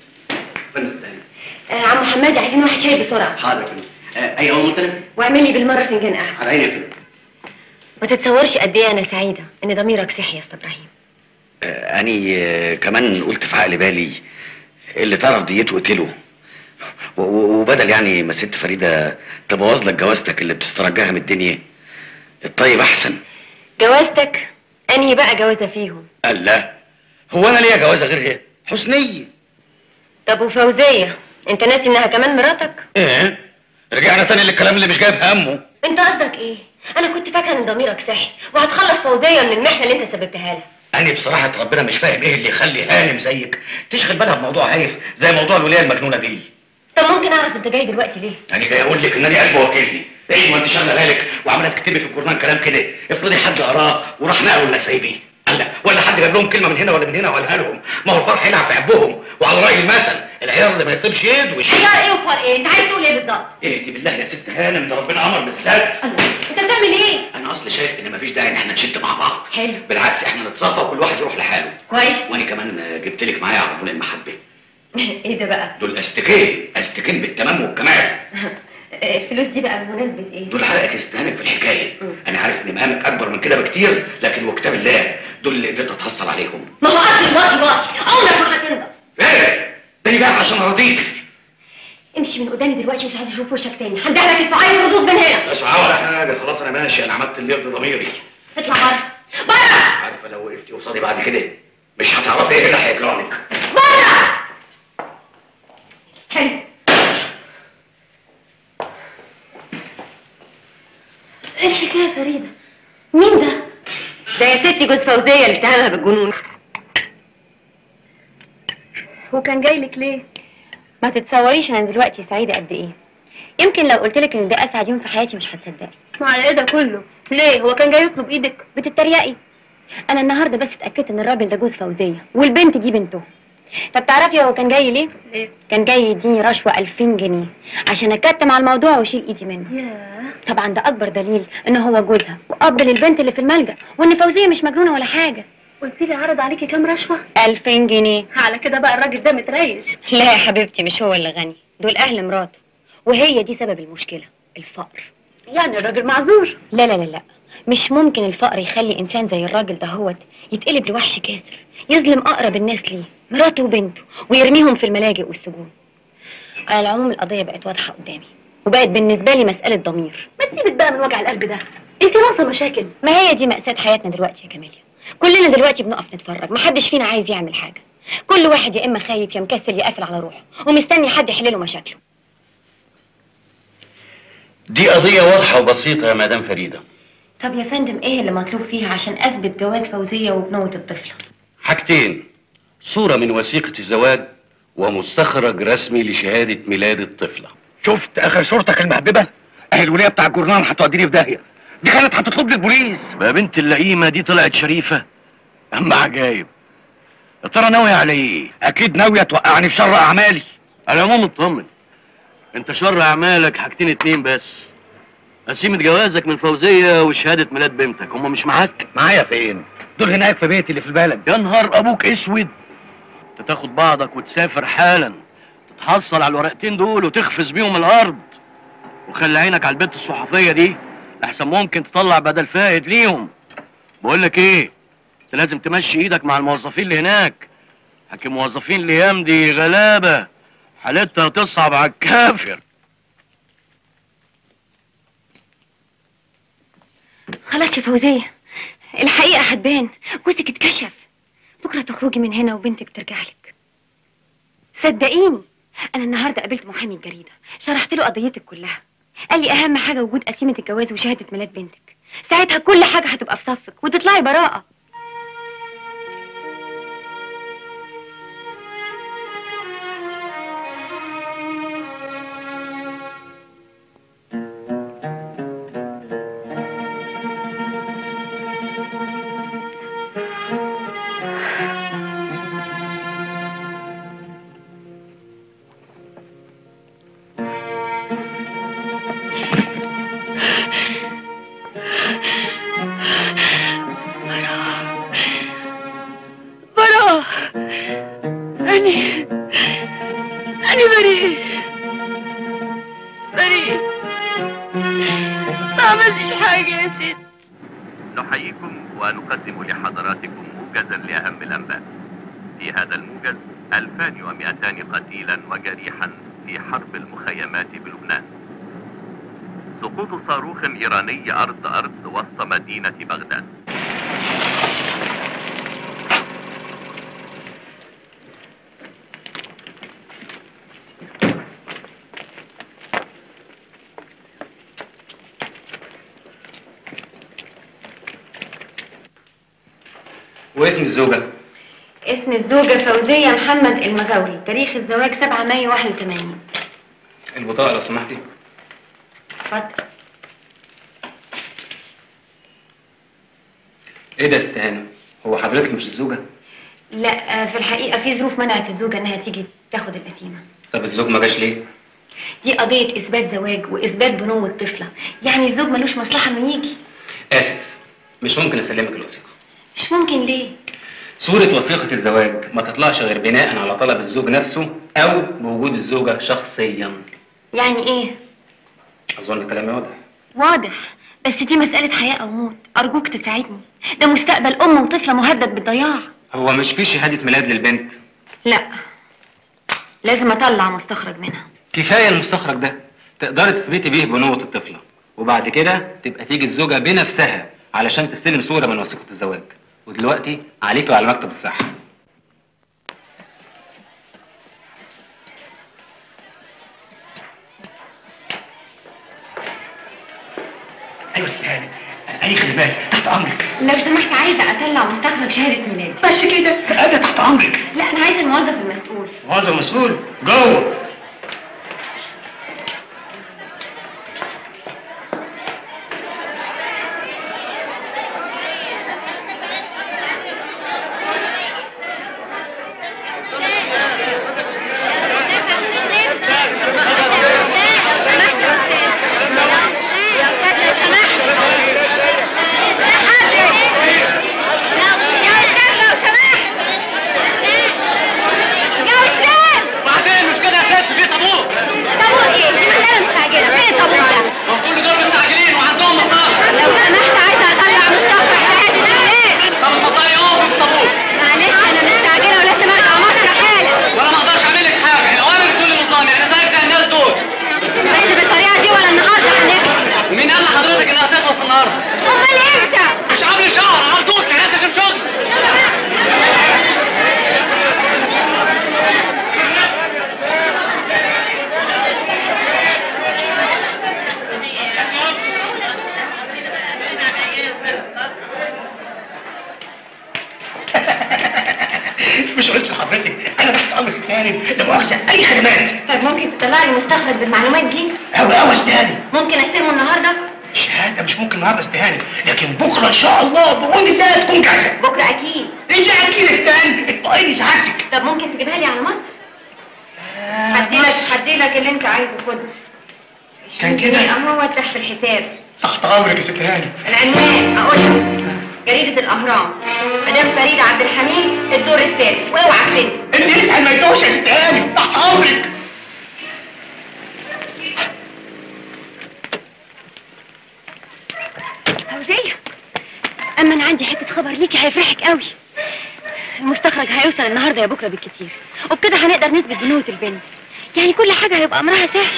Speaker 10: عم محمد عايزين واحد شاي بسرعه.
Speaker 1: حاضر يا فندم. اي اول مطلب؟
Speaker 10: واعمل لي بالمره فنجان قهوه.
Speaker 1: على عيني يا فندم.
Speaker 10: ما تتصورش قد ايه انا سعيده ان ضميرك صحي يا استاذ ابراهيم.
Speaker 1: اني كمان قلت في عقل بالي اللي تعرف ديته قتله، وبدل يعني ما ست فريده تبوظ لك جوازتك اللي بتسترجعها من الدنيا، الطيب احسن.
Speaker 10: جوازتك؟ انهي بقى جوازه فيهم؟
Speaker 1: قال لا، هو انا ليا جوازه غير هي؟ حسنيه.
Speaker 10: طب وفوزيه، انت ناسي انها كمان مراتك؟
Speaker 1: ايه؟ رجعنا تاني للكلام اللي مش جايب همه.
Speaker 10: انت قصدك ايه؟ انا كنت فاكره ان ضميرك صحي وهتخلص فوزيه من المحنه اللي انت سببتها لها.
Speaker 1: أنا بصراحة ربنا مش فاهم إيه اللي يخلي هانم زيك تشغل بالها بموضوع هايف زي موضوع الولاية المجنونة دي.
Speaker 10: طب ممكن أعرف أنت جاي دلوقتي ليه؟
Speaker 1: أنا جاي أقول لك إن أنا قلبي وكيلني، إيه ما أنت شاغلة بالك وعمالة تكتبي في الجورنال كلام كده، افرضي حد قراه وراح نقله ولا سايبيه، ولا حد جاب لهم كلمة من هنا ولا من هنا وقالها لهم، ما هو الفرح يلعب في عبهم، وعلى رأي المثل العيار اللي ما يسيبش يد وش.
Speaker 10: عيار إيه وفرق إيه؟ أنت عايز تقول إيه بالظبط؟
Speaker 1: إيه دي بالله يا ست هانم، ده ربنا أمر بالذات.
Speaker 10: أنت بتعمل إيه؟
Speaker 1: أنا أصلي شايف إن مفيش داعي إن إحنا نشد مع بعض.
Speaker 10: حلو.
Speaker 1: بالعكس إحنا نتصافى وكل واحد يروح لحاله.
Speaker 10: كويس.
Speaker 1: وأنا كمان جبت لك معايا عربون المحبة.
Speaker 10: إيه ده بقى؟
Speaker 1: دول أستكين بالتمام والكمال.
Speaker 10: الفلوس دي بقى بمناسبة إيه؟
Speaker 1: دول حرقك استهانك في الحكاية. أنا عارف إن مقامك أكبر من كده بكتير، لكن وكتاب الله دول اللي قدرت أتحصل عليهم.
Speaker 10: ما هو أصلي واطي عمرك ما هتنضف.
Speaker 1: إيه؟ ده جاي عشان أراضيك.
Speaker 10: امشي من قدامي دلوقتي ومش عايز اشوف وشك تاني، هندهلك الفعايز وردود من هنا.
Speaker 1: مش معاول احنا حاجه، خلاص انا ماشي، انا عملت اللي يرضي ضميري.
Speaker 10: اطلع بره بره.
Speaker 1: عارفه لو وقفتي قصادي بعد كده مش هتعرفي ايه اللي هيجرالك.
Speaker 10: بره. حلو. ايه الحكايه يا فريده؟ مين ده؟
Speaker 8: ده يا ستي جوز فوزيه اللي اتهمها بالجنون.
Speaker 10: هو كان جاي لك ليه؟
Speaker 8: ما تتصوريش انا دلوقتي سعيده قد ايه. يمكن لو قلت لك ان ده اسعد يوم في حياتي مش هتصدقي.
Speaker 10: وعلى ايه ده كله؟ ليه؟ هو كان جاي يطلب ايدك؟
Speaker 8: بتتريقي؟ انا النهارده بس اتاكدت ان الراجل ده جوز فوزيه والبنت دي بنته. طب تعرفي هو كان جاي ليه؟
Speaker 10: ليه؟
Speaker 8: كان جاي يديني رشوه 2000 جنيه عشان اكتم على الموضوع واشيل ايدي منه.
Speaker 10: ياه.
Speaker 8: طبعا ده اكبر دليل ان هو جوزها واب للبنت اللي في الملجأ وان فوزيه مش مجنونه ولا حاجه.
Speaker 10: قلت لي عرض عليكي كام رشوه؟
Speaker 8: 2000 جنيه.
Speaker 10: على كده بقى الراجل ده متريش.
Speaker 8: لا يا حبيبتي مش هو اللي غني، دول اهل مراته وهي دي سبب المشكله، الفقر.
Speaker 10: يعني الراجل معذور؟
Speaker 8: لا لا لا لا، مش ممكن الفقر يخلي انسان زي الراجل دهوت يتقلب لوحش كاسر يظلم اقرب الناس ليه، مراته وبنته، ويرميهم في الملاجئ والسجون. على العموم القضيه بقت واضحه قدامي وبقت بالنسبه لي مساله ضمير.
Speaker 10: ما تسيبك بقى من وجع القلب ده، انت ناقصه مشاكل.
Speaker 8: ما هي دي مأساة حياتنا دلوقتي يا كاميليا، كلنا دلوقتي بنقف نتفرج، محدش فينا عايز يعمل حاجه، كل واحد يا اما خايف يا مكسل يقفل على روحه ومستني حد يحل له مشاكله.
Speaker 15: دي قضية واضحة وبسيطة يا مدام فريدة.
Speaker 8: طب يا فندم ايه اللي مطلوب فيها عشان اثبت جواز فوزيه وبنوه الطفله؟
Speaker 15: حاجتين: صورة من وثيقة الزواج ومستخرج رسمي لشهادة ميلاد الطفلة.
Speaker 1: شفت اخر شرطك المهببه؟ اهي الوليه بتاع الجورنال هتوديني في داهيه، دي كانت هتطلب لي البوليس.
Speaker 15: ما بنت اللئيمة دي طلعت شريفة. اما عجايب. يا ترى ناوية على ايه؟
Speaker 1: اكيد ناويه توقعني في شر اعمالي.
Speaker 15: على العموم اطمن، انت شر اعمالك حاجتين اتنين بس: قسيمة جوازك من فوزية وشهادة ميلاد بنتك. هما مش معاك؟
Speaker 1: معايا فين؟ دول هناك في بيتي اللي في البلد.
Speaker 15: يا نهار ابوك اسود، انت تاخد بعضك وتسافر حالا، تتحصل على الورقتين دول وتخفز بيهم الارض، وخلي عينك على البنت الصحفية دي لحسن ممكن تطلع بدل فائد ليهم. بقول لك ايه، انت لازم تمشي ايدك مع الموظفين اللي هناك، حكي موظفين الايام دي غلابة حالتها تصعب على الكافر.
Speaker 8: خلاص يا فوزيه، الحقيقه هتبان، جوزك اتكشف، بكره تخرجي من هنا وبنتك ترجع لك. صدقيني انا النهارده قابلت محامي الجريده، شرحت له قضيتك كلها، قال لي اهم حاجه وجود قسيمه الجواز وشهاده ميلاد بنتك، ساعتها كل حاجه هتبقى في صفك وتطلعي براءه.
Speaker 5: أنا بريء ما عملتش حاجة يا ست.
Speaker 16: نحييكم ونقدم لحضراتكم موجزا لأهم الأنباء. في هذا الموجز 2200 قتيلا وجريحا في حرب المخيمات بلبنان. سقوط صاروخ إيراني أرض وسط مدينة بغداد.
Speaker 9: واسم الزوجة؟
Speaker 8: اسم الزوجة فوزية محمد المغاوري، تاريخ الزواج 7 مايو 81.
Speaker 9: البطاقة لو سمحتي.
Speaker 8: اتفضل.
Speaker 9: ايه ده استهانة؟ هو حضرتك مش الزوجة؟
Speaker 8: لا في الحقيقة في ظروف منعت الزوجة انها تيجي تاخد القسيمة.
Speaker 9: طب الزوج ما جاش ليه؟
Speaker 8: دي قضية اثبات زواج واثبات بنوة الطفلة، يعني الزوج ملوش مصلحة انه يجي.
Speaker 9: اسف، مش ممكن اسلمك الوثيقة.
Speaker 8: مش ممكن ليه؟
Speaker 9: صورة وثيقة الزواج ما تطلعش غير بناء على طلب الزوج نفسه او بوجود الزوجة شخصيا.
Speaker 8: يعني ايه؟
Speaker 9: اظن كلامي واضح.
Speaker 8: واضح، بس دي مسألة حياة او موت، ارجوك تساعدني، ده مستقبل ام وطفلة مهدد بالضياع.
Speaker 9: هو مش في شهادة ميلاد للبنت؟
Speaker 8: لا، لازم اطلع مستخرج منها.
Speaker 9: كفاية المستخرج ده، تقدري تثبتي بيه بنوة الطفلة، وبعد كده تبقى تيجي الزوجة بنفسها علشان تستلم صورة من وثيقة الزواج. ودلوقتي عليك وعلى مكتب الصحة.
Speaker 1: ايوه استهانة،
Speaker 4: اي خدمات تحت امرك.
Speaker 10: لو سمحت عايزه اطلع مستخرج شهاده ميلادي.
Speaker 4: بس كده؟ انا تحت امرك.
Speaker 10: لا انا عايزه الموظف المسؤول.
Speaker 4: موظف مسؤول جوه. مش قلت لحضرتك انا تحت امرك تاني؟ لا مؤاخذه اي خدمات.
Speaker 10: طب ممكن تطلع لي مستخرج بالمعلومات دي؟
Speaker 4: قوي استهاني.
Speaker 10: ممكن استلمه النهارده؟
Speaker 4: الشهاده مش ممكن النهارده استهاني، لكن بكره ان شاء الله بعون الله تكون جاهزه.
Speaker 10: بكره اكيد.
Speaker 4: ايه اكيد استهاني؟ اطمئني سعادتك.
Speaker 10: طب ممكن تجيبها لي على مصر؟ هديلك اللي انت عايزه خده.
Speaker 4: كان كده؟
Speaker 10: هو تحت الحساب.
Speaker 4: تحت امرك يا ست هاني.
Speaker 10: العنوان اقول لك جريدة الأهرام، مدام فريدة عبد الحميد، الدور الثالث، واوعى تنسى.
Speaker 4: اللي يسأل ما يتوهش يا ست هاني، تحت أمرك.
Speaker 10: فوزية، أما أنا عندي حتة خبر ليكي هيفرحك قوي. المستخرج هيوصل النهارده يا بكره بالكتير، وبكده هنقدر نثبت بنوة البنت. يعني كل حاجة هيبقى أمرها سهل.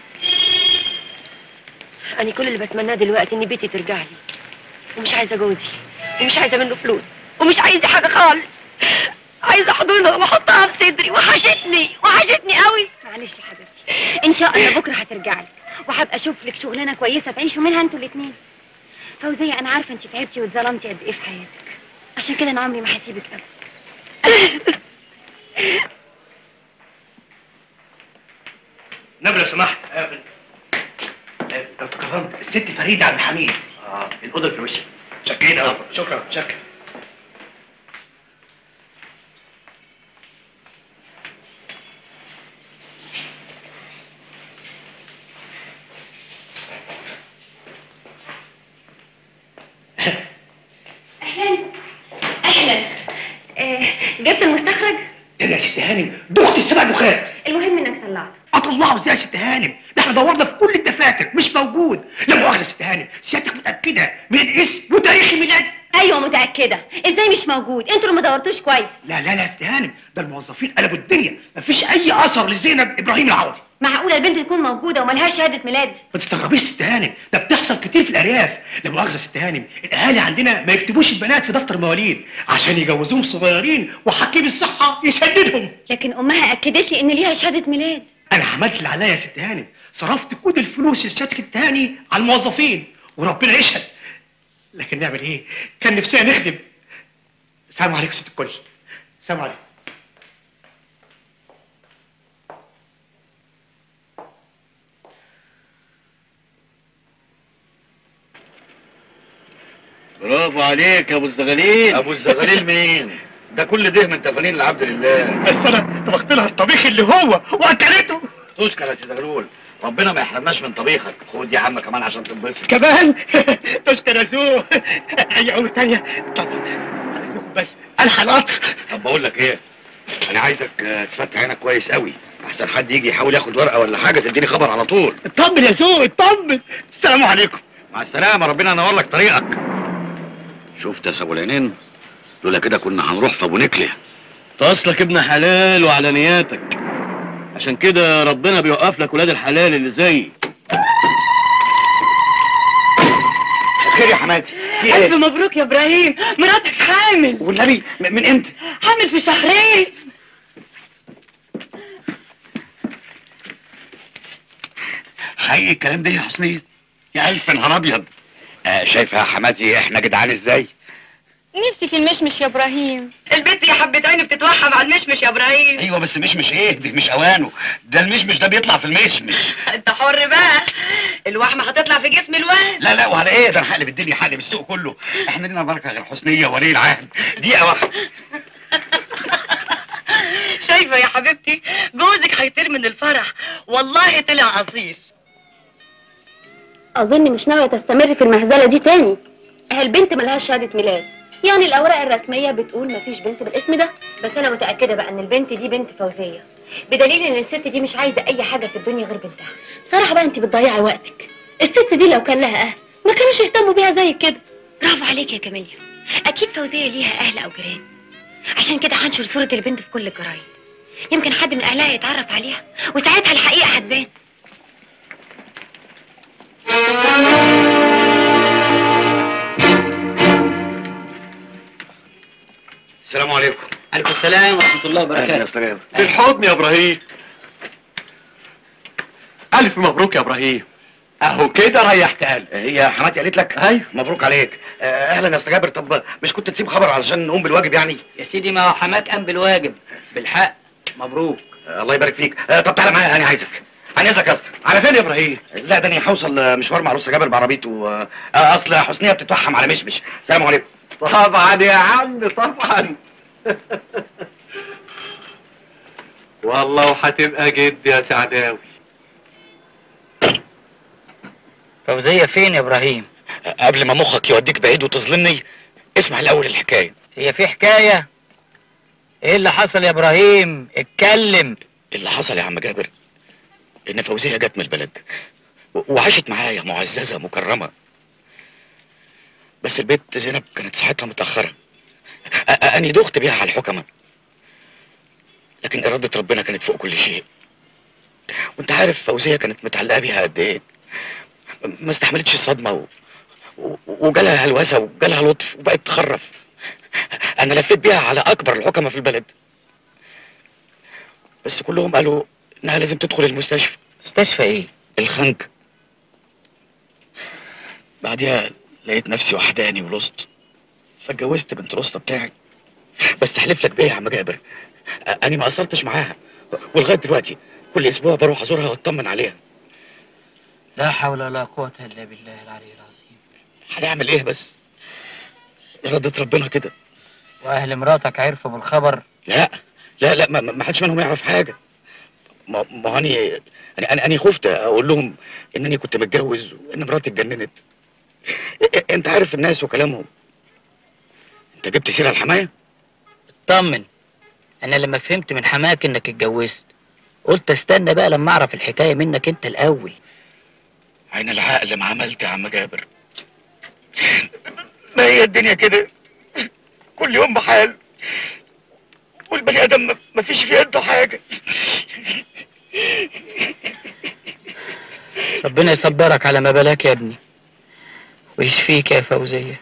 Speaker 10: أنا كل اللي بتمناه دلوقتي إن بيتي ترجع لي، ومش عايزة جوزي، ومش عايزة منه فلوس، ومش عايزة حاجة خالص. عايزة أحضنها وأحطها في صدري، وحشتني قوي. معلش يا حبيبتي، إن شاء الله بكرة هترجع لك، وهبقى أشوف لك شغلانة كويسة تعيشوا منها أنتوا الاتنين. فوزية أنا عارفة أنت تعبتي واتظلمتي قد إيه في حياتك، عشان كده أنا عمري ما هسيبك أبدا.
Speaker 4: نبي لو سمحت. لو تكرمت الست فريدة عبد الحميد. الأوضة في وشك. شكرين أوي. شكرا.
Speaker 10: أهلا. جبت المستخرج؟
Speaker 4: ده يا ست هانم دخت السبع دخات.
Speaker 10: المهم إنك طلعته.
Speaker 4: اطلعه ازاي يا ست هانم؟ ده احنا دورنا في كل الدفاتر مش موجود. لا مؤاخذه يا ست هانم، سيادتك متاكده من الاسم وتاريخ الميلاد؟
Speaker 10: ايوه متاكده. ازاي مش موجود؟ انتوا اللي ما دورتوش كويس.
Speaker 4: لا يا ست هانم، ده الموظفين قلبوا الدنيا، مفيش اي اثر لزينب ابراهيم العوضي.
Speaker 10: معقوله البنت تكون موجوده وملهاش شهاده ميلاد؟
Speaker 4: ما تستغربيش يا ست هانم، ده بتحصل كتير في الارياف. لا مؤاخذه يا ست هانم، الاهالي عندنا ما يكتبوش البنات في دفتر مواليد عشان يجوزوهم صغيرين وحكيم الصحه يسددهم.
Speaker 10: لكن امها اكدت لي ان ليها شهاده ميلاد.
Speaker 4: انا عملت اللي عليا يا ست هانم، صرفت كل الفلوس للشركه التاني على الموظفين وربنا يشهد. لكن نعمل ايه؟ كان نفسنا نخدم. سلام عليكم ست الكل. سلام عليكم.
Speaker 15: برافو عليك يا ابو الزغاليل.
Speaker 1: ابو الزغاليل مين؟ ده كل ده من تفانين العبد لله.
Speaker 4: بس انا طبخت لها الطبيخ اللي هو واكلته.
Speaker 1: تشكر يا سي زغلول، ربنا ما يحرمناش من طبيخك. خد يا عم كمان عشان تنبسط.
Speaker 4: كمان؟ تشكر يا زو. اي عمر تانية. طب بس الحق القطر.
Speaker 1: طب بقول لك ايه، انا عايزك تفتح عينك كويس قوي، احسن حد يجي يحاول ياخد ورقه ولا حاجه تديني خبر على طول.
Speaker 4: اطمن يا زو اطمن. السلام عليكم.
Speaker 1: مع السلامه، ربنا ينور لك طريقك. شفت يا سابو العينين، لولا كده كنا هنروح في ابو نكله.
Speaker 15: انت اصلك ابن حلال وعلى نياتك، عشان كده ربنا بيوقف لك ولاد الحلال اللي زيي.
Speaker 1: خير يا حماتي؟
Speaker 12: في ايه؟ الف مبروك يا ابراهيم، مراتك حامل.
Speaker 1: والنبي من امتى؟
Speaker 12: حامل في شهرين.
Speaker 1: حقيقي الكلام ده يا حسنية؟ يا الف نهار ابيض. شايفه يا حماتي احنا جدعان ازاي؟
Speaker 10: نفسي في المشمش يا ابراهيم.
Speaker 12: البنت يا حبة عيني بتتوحم على المشمش يا ابراهيم.
Speaker 1: ايوه بس مشمش ايه؟ ده مش اوانه، ده المشمش ده بيطلع في المشمش.
Speaker 12: انت حر بقى، الوحمة هتطلع في جسم الواد.
Speaker 1: لا وعلى ايه؟ ده انا هقلب الدنيا، هقلب السوق كله. احنا لينا بركه غير حسنيه ولي العهد. دقيقه واحده.
Speaker 12: شايفة يا حبيبتي جوزك هيطير من الفرح، والله طلع اصيل.
Speaker 10: اظن مش ناويه تستمر في المهزله دي تاني. البنت ملهاش شهاده ميلاد، يعني الاوراق الرسميه بتقول مفيش بنت بالاسم ده. بس انا متاكده بقى ان البنت دي بنت فوزيه، بدليل ان الست دي مش عايزه اي حاجه في الدنيا غير بنتها. بصراحه بقى انت بتضيعي وقتك. الست دي لو كان لها اهل ما كانوش يهتموا بيها زي كده. برافو عليك يا كاميليا، اكيد فوزيه ليها اهل او جيران، عشان كده هنشر صوره البنت في كل الجرايد. يمكن حد من اهلها يتعرف عليها وساعتها الحقيقه هتبان.
Speaker 1: السلام عليكم.
Speaker 2: عليكم السلام ورحمه الله وبركاته.
Speaker 1: يا استاذ
Speaker 15: بالحضن يا ابراهيم. الف مبروك يا ابراهيم، اهو كده ريحت قلبي.
Speaker 1: هي حماتي قالت لك؟
Speaker 15: ايوه
Speaker 1: مبروك عليك. اهلا يا استاذ جابر. طب مش كنت تسيب خبر علشان نقوم بالواجب يعني؟
Speaker 2: يا سيدي ما هو حماك قام بالواجب بالحق. مبروك.
Speaker 1: الله يبارك فيك. طب تعالى معايا، انا عايزك. انا عايزك يا اسطى.
Speaker 15: على فين يا ابراهيم؟
Speaker 1: لا ده انا هوصل مشوار مع الاستاذ جابر بعربيته. اصل حسنيه بتتوحم على مشمش. السلام عليكم.
Speaker 15: طبعا يا عم طبعا. والله وهتبقى جد يا سعداوي.
Speaker 2: فوزية فين يا ابراهيم؟
Speaker 1: قبل ما مخك يوديك بعيد وتظلمني اسمع الاول الحكايه.
Speaker 2: هي في حكايه؟ ايه اللي حصل يا ابراهيم؟ اتكلم.
Speaker 1: اللي حصل يا عم جابر ان فوزيه جت من البلد وعاشت معايا معززه مكرمه، بس البيت زينب كانت صحتها متاخره. اني دخت بيها على الحكمه، لكن اراده ربنا كانت فوق كل شيء. وانت عارف فوزيه كانت متعلقه بيها قد ايه. ما استحملتش الصدمه وجالها هلوسه وجالها لطف وبقت تخرف. انا لفيت بيها على اكبر الحكمه في البلد، بس كلهم قالوا انها لازم تدخل المستشفى.
Speaker 2: مستشفى ايه؟
Speaker 1: الخنق. بعدها لقيت نفسي وحداني ولصت، فاتجوزت بنت الاسطى بتاعي. بس احلف لك بيه يا عم جابر انا ما قصرتش معاها، ولغايه دلوقتي كل اسبوع بروح ازورها واطمن عليها.
Speaker 2: لا حول ولا قوه الا بالله العلي العظيم.
Speaker 1: هنعمل ايه بس؟ إرادة ربنا كده.
Speaker 2: واهل مراتك عرفوا بالخبر؟
Speaker 1: لا ما حدش منهم يعرف حاجه. ما انا خفت اقول لهم انني كنت متجوز وان مراتي اتجننت. انت عارف الناس وكلامهم. انت جبت سيره الحمايه؟
Speaker 2: اطمن، انا لما فهمت من حماك انك اتجوزت قلت استنى بقى لما اعرف الحكايه منك انت الاول.
Speaker 1: عين العقل ما عملت يا عم جابر. ما هي الدنيا كده، كل يوم بحال، والبني ادم ما فيش في يده حاجه.
Speaker 2: ربنا يصبرك على ما بلاك يا ابني ويشفيك يا فوزيه.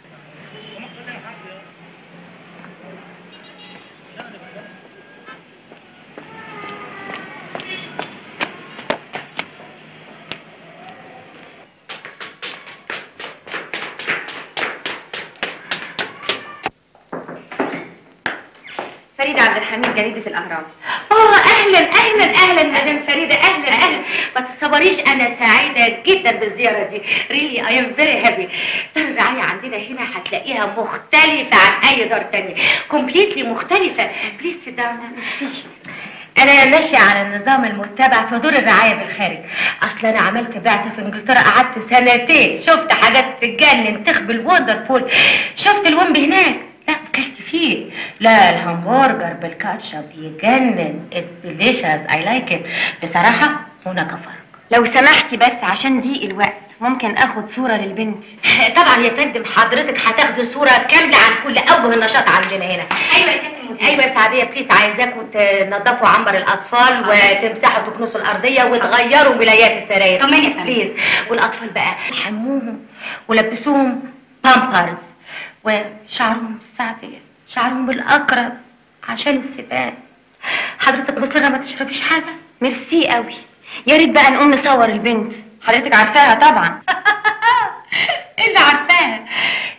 Speaker 8: فريدة عبد الحميد، جريدة الأهرام.
Speaker 5: أهلا مدام فريدة، أهلا. ما تتصوريش أنا سعيدة جدا بالزيارة دي. ريلي أي أم فيري هابي. دار الرعاية عندنا هنا هتلاقيها مختلفة عن أي دار تانية، كومبليتلي مختلفة. بليز سيت داون. أنا ماشية على النظام المتبع في دور الرعاية بالخارج. أصل أنا عملت بعثة في إنجلترا، قعدت سنتين، شفت حاجات تجنن، تخبل وندرفول. شفت الومب هناك، لا اكلت فيه. لا الهمبرجر بالكاتشب يجنن. It's delicious. I like it. بصراحة هناك فرق.
Speaker 8: لو سمحتي بس عشان ضيق الوقت ممكن اخد صورة للبنت؟
Speaker 5: طبعا يا فندم، حضرتك هتاخدي صورة كاملة عن كل اوجه النشاط عندنا هنا. ايوه يا ست. ايوه يا سعدية، بليز عايزاكم تنظفوا عنبر الاطفال وتمسحوا تكنسوا الارضية وتغيروا ملايات السراير.
Speaker 8: طمني يا فندم.
Speaker 5: بليز. والاطفال بقى حموهم ولبسوهم بامبرز، وشعرهم سعدية شعرهم بالاقرب عشان السباق. حضرتك مصرة ما تشربيش حاجة؟
Speaker 8: ميرسي قوي. يا ريت بقى نقوم نصور البنت، حضرتك عارفاها طبعا.
Speaker 5: اللي عارفاها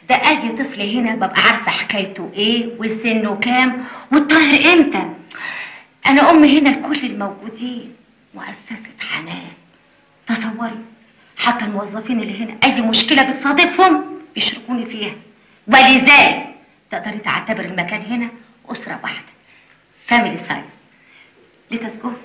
Speaker 5: ده اي طفل هنا ببقى عارفه حكايته ايه وسنه كام والطاهر امتى. انا هنا لكل الموجودين مؤسسه حنان. تصوري حتى الموظفين اللي هنا اي مشكله بتصادفهم يشاركوني فيها، ولذلك تقدري تعتبر المكان هنا اسره واحده، فاميلي سايز. ليتس جو.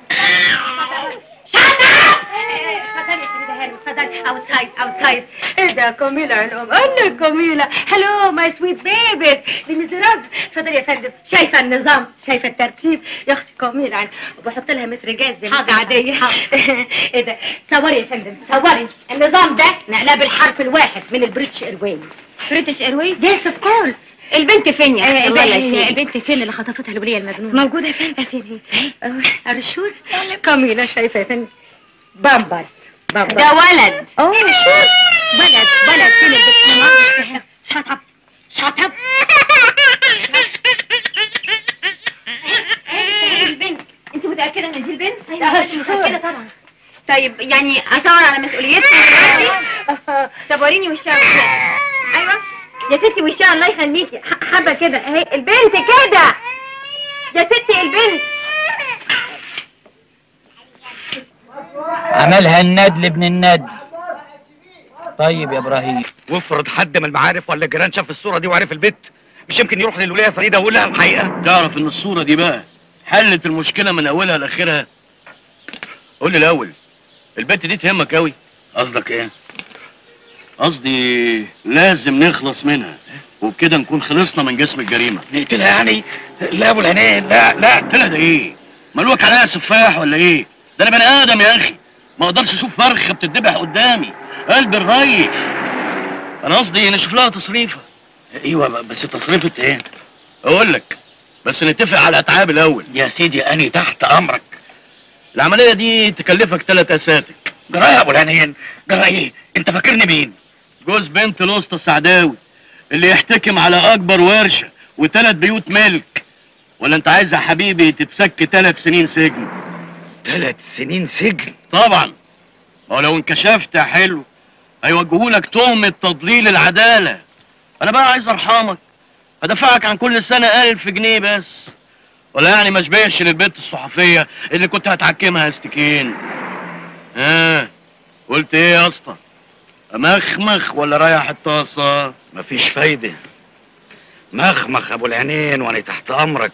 Speaker 5: اتفضلي اوتسايد. ايه ده كميلة يا الام؟ انا كميلة. هلو ماي سويت بيبي دي ميزراب. اتفضلي يا فندم. شايفة النظام، شايفة الترتيب يا اختي كميلة، وبحط لها متر جاز زي حاجة عادية. ايه ده؟ صوري يا فندم صوري. النظام ده نقلاه بالحرف الواحد من البريتش ايرويز. بريتش ايرويز؟ يس اوف كورس. البنت فين يا اختي؟ الله يسلمك. البنت فين اللي خطفتها الولية المجنونة؟ موجودة يا فندم. فين هي؟ الرشور. كميلة شايفة يا فندم بامبرز. ده ولد. اوه ولد فين البنت؟ شطب. البنت انت متأكدة ان دي البنت؟ ايوه متأكدة طبعا. طيب يعني اصور على مسؤوليتي دلوقتي؟ طب وريني وشها. ايوه يا ستي وشها الله يخليكي، حبة كده اهي البنت كده يا ستي البنت.
Speaker 2: عملها الندل ابن الندل. طيب يا ابراهيم،
Speaker 1: وافرض حد من المعارف ولا الجيران شاف الصوره دي وعرف البت، مش يمكن يروح للولايه فريده ويقول لها الحقيقه؟
Speaker 15: تعرف ان الصوره دي بقى حلت المشكله من اولها لاخرها. قول لي الاول، البت دي تهمك قوي؟
Speaker 1: قصدك ايه؟
Speaker 15: قصدي لازم نخلص منها وبكده نكون خلصنا من جسم الجريمه.
Speaker 1: نقتلها يعني؟ لا يا ابو الهنين، لا
Speaker 15: نقتلها ده ايه؟ ملوك عليها سفاح ولا ايه؟ ده انا بني ادم يا اخي، ما اقدرش اشوف فرخه بتتذبح قدامي، قلبي الريف. انا قصدي نشوف لها تصريفه.
Speaker 1: ايوه بس تصريفه ايه؟
Speaker 15: اقول لك، بس نتفق على الاتعاب الاول.
Speaker 1: يا سيدي اني تحت امرك.
Speaker 15: العمليه دي تكلفك 3 اساتك.
Speaker 1: جرايه يا ابو الهنين، جرايه؟ انت فاكرني مين؟
Speaker 15: جوز بنت الاسطى السعداوي اللي يحتكم على اكبر ورشه و3 بيوت ملك. ولا انت عايز يا حبيبي تتسك 3 سنين سجن؟
Speaker 1: 3 سنين سجن؟
Speaker 15: طبعا. ما هو لو انكشفت يا حلو هيوجهولك تهمة تضليل العدالة. انا بقى عايز ارحمك، هدفعك عن كل سنة 1000 جنيه بس. ولا يعني ما شبهش للبنت الصحفية اللي كنت هتحكمها استكين. قلت ايه يا اسطى؟ امخمخ ولا رايح الطاسة؟
Speaker 1: مفيش فايدة. مخمخ ابو العينين وانا تحت امرك.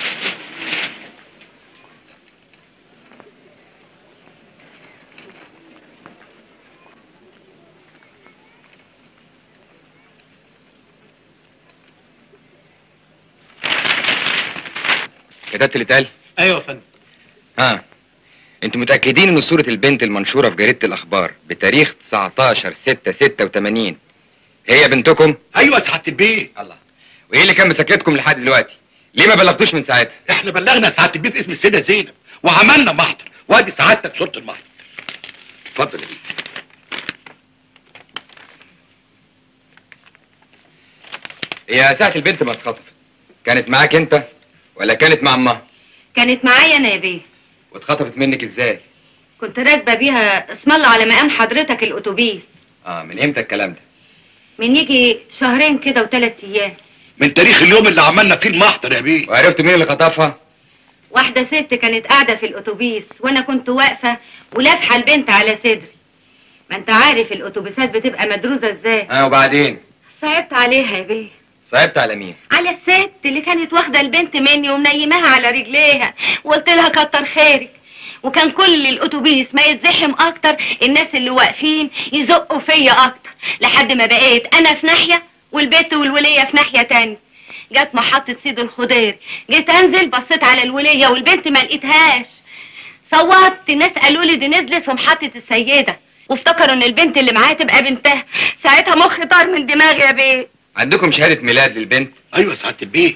Speaker 17: كتبت اللي اتقال؟
Speaker 4: ايوه يا فندم.
Speaker 17: انتوا متأكدين ان صورة البنت المنشورة في جريدة الاخبار بتاريخ 19/6/86 هي بنتكم؟
Speaker 1: ايوه يا سعادة البيه.
Speaker 17: الله، وايه اللي كان مسكتكم لحد دلوقتي؟ ليه ما بلغتوش من ساعتها؟
Speaker 1: احنا بلغنا سعادة البيه في اسم السيدة زينب وعملنا محضر، وادي سعادتك صورة المحضر. اتفضل يا بيه.
Speaker 17: هي ساعة البنت ما اتخطفت كانت معاك انت ولا كانت مع امها؟
Speaker 8: كانت معايا انا يا بيه.
Speaker 17: واتخطفت منك ازاي؟
Speaker 8: كنت راكبه بيها اسم الله على مقام حضرتك الاتوبيس.
Speaker 17: من امتى الكلام ده؟
Speaker 8: من يجي شهرين كده و3 ايام.
Speaker 1: من تاريخ اليوم اللي عملنا فيه المحضر يا بيه.
Speaker 17: وعرفت مين اللي خطفها؟
Speaker 8: واحده ست كانت قاعده في الاتوبيس وانا كنت واقفه ولافحه البنت على صدري. ما انت عارف الاتوبيسات بتبقى مدروسه ازاي.
Speaker 17: وبعدين؟
Speaker 8: صعبت عليها يا بيه.
Speaker 17: صعبت على مين؟
Speaker 8: على الست اللي كانت واخده البنت مني ومنيماها على رجليها، وقلت لها كتر خيرك. وكان كل الاتوبيس ما يتزحم اكتر الناس اللي واقفين يزقوا فيا اكتر، لحد ما بقيت انا في ناحيه والبنت والوليه في ناحيه تانية. جت محطه سيد الخضير، جيت انزل بصيت على الوليه والبنت ما لقيتهاش. صوت، الناس قالوا لي دي نزلت في محطه السيده، وافتكروا ان البنت اللي معايا تبقى بنتها. ساعتها مخي طار من دماغي يا بيه.
Speaker 17: عندكم شهادة ميلاد للبنت؟
Speaker 1: ايوه يا سعادة البيه.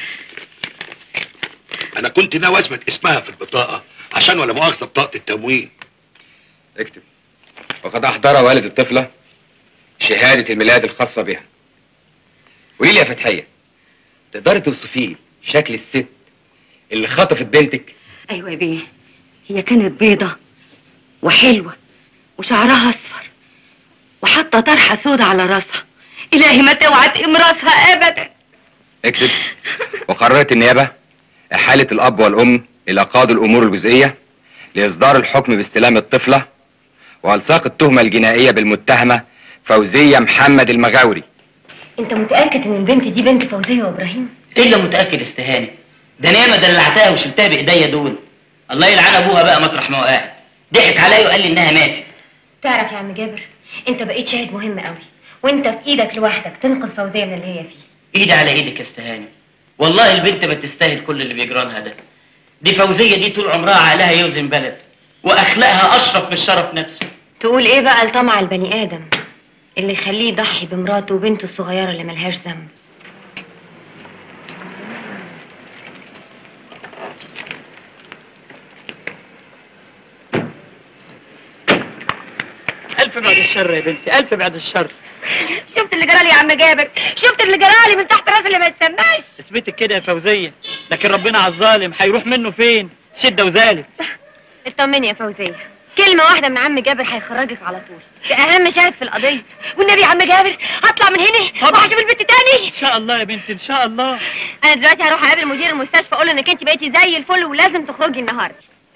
Speaker 1: انا كنت ناوي اثبت اسمها في البطاقة عشان ولا مؤاخذة بطاقة التموين.
Speaker 17: اكتب: وقد احضر والد الطفلة شهادة الميلاد الخاصة بها. وقولي لي يا فتحية، تقدري توصفي لي شكل الست اللي خطفت بنتك؟
Speaker 8: ايوه يا بيه، هي كانت بيضة وحلوة وشعرها اصفر وحاطة طرحة سودة على راسها.
Speaker 12: الهي ما توعى تقيم راسها ابدا.
Speaker 17: اكتب. وقررت النيابة إحالة الأب والأم إلى قاضي الأمور الجزئية لإصدار الحكم باستلام الطفلة وإلصاق التهمة الجنائية بالمتهمة فوزية محمد المغاوري.
Speaker 10: انت متأكد ان البنت دي بنت فوزية وابراهيم؟
Speaker 2: الا متاكد استهاني، ده انا ياما دلعتها وشلتها بايديا دول. الله يلعن ابوها بقى مطرح ما هو قاعد، ضحك عليا وقال لي انها ماتت.
Speaker 10: تعرف يا عم جابر، انت بقيت شاهد مهم قوي، وانت في ايدك لوحدك تنقذ فوزية من اللي هي فيه.
Speaker 2: ايدي على ايدك يا استهاني، والله البنت ما تستاهل كل اللي بيجرالها ده. دي فوزية دي طول عمرها عقلها يوزن بلد، واخلاقها اشرف من الشرف نفسه.
Speaker 10: تقول ايه بقى لطمع البني ادم اللي يخليه يضحي بمراته وبنته الصغيرة اللي ملهاش ذنب؟
Speaker 2: الف بعد الشر يا بنتي، الف بعد الشر.
Speaker 8: شفت اللي جرالي يا عم جابر؟ شفت اللي جرالي من تحت راس اللي ما يتسماش؟
Speaker 2: اثبتك كده يا فوزية، لكن ربنا على الظالم هيروح منه فين؟ شدة وزالت.
Speaker 10: اطمني يا فوزية، كلمة واحدة من عم جابر هيخرجك على طول، ده أهم شاهد في القضية.
Speaker 8: والنبي يا عم جابر هطلع من هنا وهشوف البنت تاني.
Speaker 2: ان شاء الله يا بنتي ان شاء الله.
Speaker 8: انا دلوقتي هروح اقابل مدير المستشفى اقول له انك انت بقيتي زي الفل ولازم تخرجي النهارده.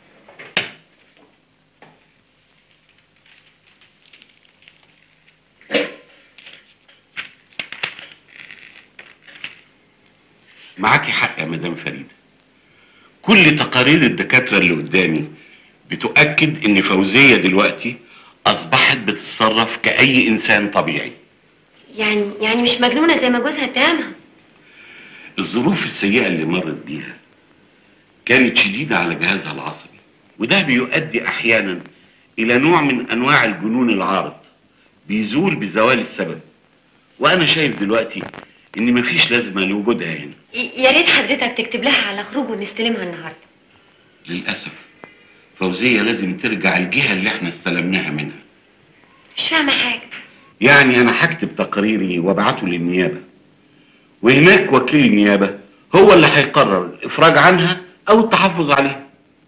Speaker 14: معاكي حق يا مدام فريدة، كل تقارير الدكاترة اللي قدامي بتؤكد ان فوزية دلوقتي اصبحت بتتصرف كأي انسان طبيعي.
Speaker 10: يعني مش مجنونة زي ما جوزها اتهمها.
Speaker 14: الظروف السيئة اللي مرت بيها كانت شديدة على جهازها العصبي، وده بيؤدي احيانا الى نوع من انواع الجنون العارض بيزول بزوال السبب. وانا شايف دلوقتي ان مفيش لازمة لوجودها هنا.
Speaker 10: يا ريت حضرتك تكتب لها على خروج ونستلمها النهارده.
Speaker 14: للأسف فوزية لازم ترجع الجهة اللي احنا استلمناها منها.
Speaker 10: مش فاهمة حاجة.
Speaker 14: يعني أنا هكتب تقريري وابعته للنيابة، وهناك وكيل النيابة هو اللي هيقرر الإفراج عنها أو التحفظ عليها.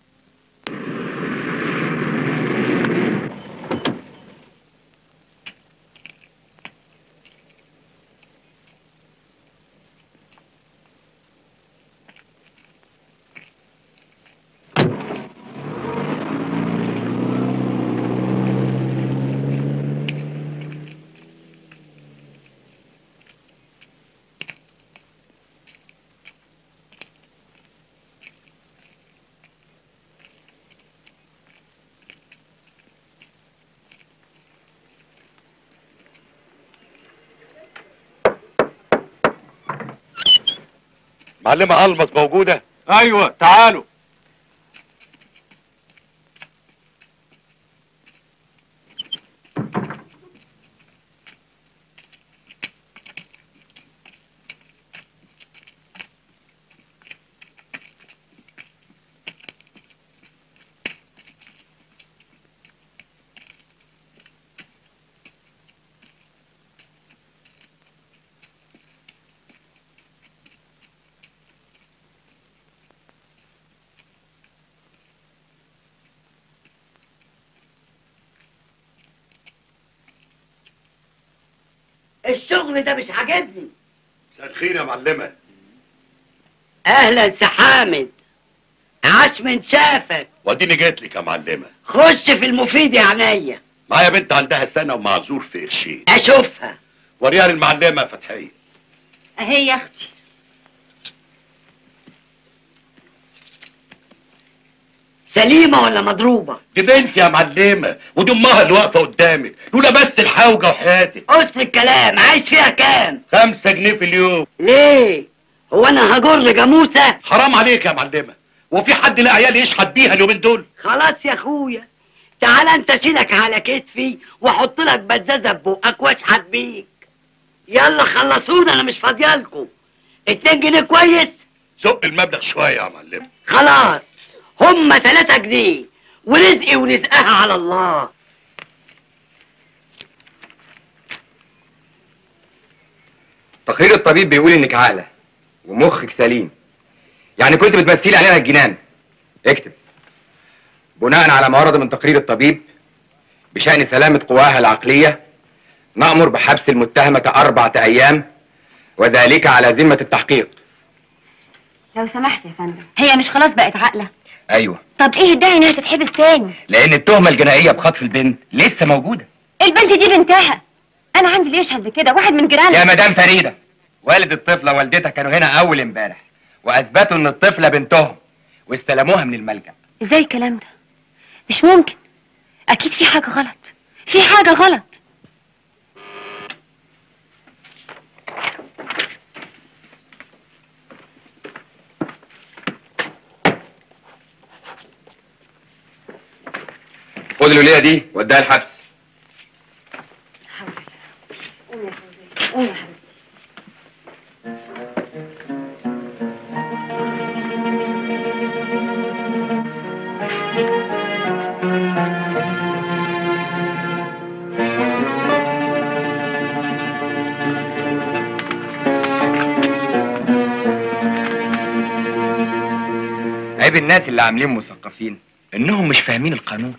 Speaker 15: معلمة ألمس موجودة؟
Speaker 18: ايوه تعالوا.
Speaker 11: الشغل ده مش عاجبني.
Speaker 15: مساء الخير يا معلمة.
Speaker 11: اهلا سي حامد، عاش من شافك.
Speaker 15: واديني جيت لك يا معلمة.
Speaker 11: خش في المفيد يا عينيا.
Speaker 15: معايا بنت عندها سنة ومعذور في قرشين.
Speaker 11: اشوفها.
Speaker 15: وريها للمعلمة يا فتحية.
Speaker 8: اهي يا اختي.
Speaker 11: سليمة ولا مضروبة؟
Speaker 15: دي بنتي يا معلمة، ودي امها اللي واقفة قدامك، لولا بس الحوجة وحياتك.
Speaker 11: قص الكلام، عايز فيها كام؟
Speaker 15: 5 جنيه في اليوم.
Speaker 11: ليه؟ هو انا هجر جاموسة؟
Speaker 15: حرام عليك يا معلمة، وفي حد لا عيال يشحت بيها اليومين دول؟
Speaker 11: خلاص يا اخويا، تعال انت شيلك على كتفي واحط لك بزازة ببقك واشحت بيك. يلا خلصونا، انا مش فاضيالكوا. 2 جنيه كويس؟
Speaker 15: زق المبلغ شوية يا معلمة.
Speaker 11: خلاص، هما 3 جنيه، ورزقي ورزقها على الله.
Speaker 17: تقرير الطبيب بيقول انك عاقله ومخك سليم، يعني كنت بتمثلي علينا الجنان. اكتب: بناء على ما ورد من تقرير الطبيب بشأن سلامة قواها العقلية نأمر بحبس المتهمة 4 أيام، وذلك على ذمة التحقيق.
Speaker 10: لو سمحت يا فندم، هي مش خلاص بقت عاقلة؟
Speaker 17: أيوه.
Speaker 10: طب ايه الداعي انها تتحبس تاني؟
Speaker 17: لأن التهمة الجنائية بخطف البنت لسه موجودة.
Speaker 10: البنت دي بنتها، أنا عندي اللي يشهد بكده، واحد من جيراننا.
Speaker 17: يا مدام فريدة، والد الطفلة ووالدتها كانوا هنا أول امبارح، وأثبتوا إن الطفلة بنتهم، واستلموها من الملجأ.
Speaker 10: ازاي الكلام ده؟ مش ممكن، أكيد في حاجة غلط، في حاجة غلط.
Speaker 17: خد الولية دي وديها الحبس.
Speaker 10: قوم يا فوزية، قوم يا حبيبتي.
Speaker 17: عيب الناس اللي عاملين مثقفين انهم مش فاهمين القانون.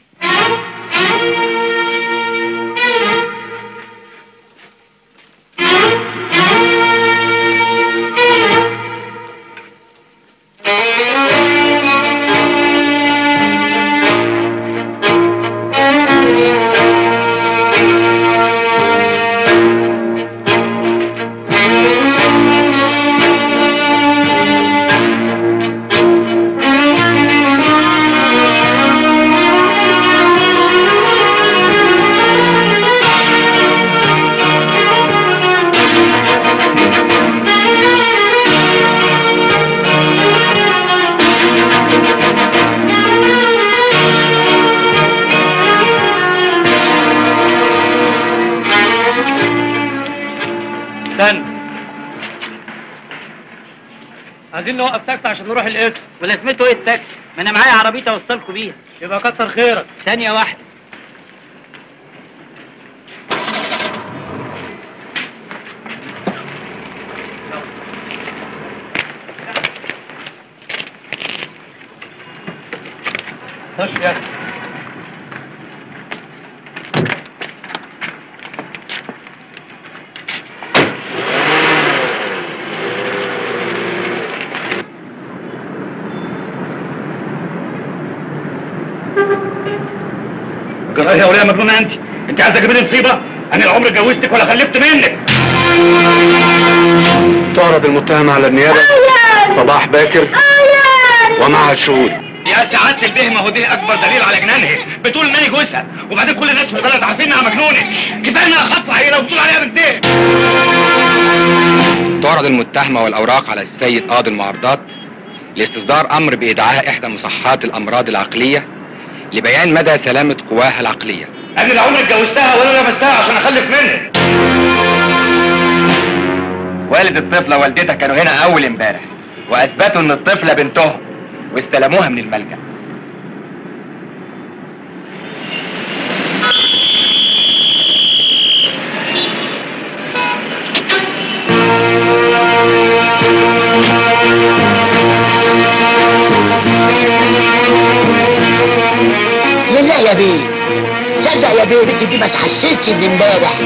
Speaker 2: عايزين نوقف تاكسي عشان نروح القسم. ولازمته ايه التاكسي؟ ما انا معايا عربيتي اوصلكوا بيها. يبقى كتر خيرك. ثانية واحدة. خش يا
Speaker 1: جرايه يا وليه مجنونه انت عايزه تجيبي لي مصيبه؟ انا العمر اتجوزتك ولا خلفت منك.
Speaker 7: تعرض المتهم على النيابه صباح باكر ومعها الشهود.
Speaker 1: يا سعاده البيه، ما هو ده اكبر دليل على جنانها، بتقول ان انا جوزها، وبعدين كل الناس في البلد عارفين انها مجنونه، كفايه انها خطفه عيله وبتقول عليها بنتين.
Speaker 17: تعرض المتهمه والاوراق على السيد قاضي المعارضات لاستصدار امر بايداعها احدى مصحات الامراض العقليه لبيان مدى سلامه قواها العقليه.
Speaker 1: انا لا عمري اتجوزتها ولا لبستها عشان اخلف منها.
Speaker 17: والد الطفله ووالدتها كانوا هنا اول امبارح، واثبتوا ان الطفله بنتهم، واستلموها من الملجأ.
Speaker 11: لله يا بيه، صدق يا بيه بنتي دي ما اتحسيتش من امبارح.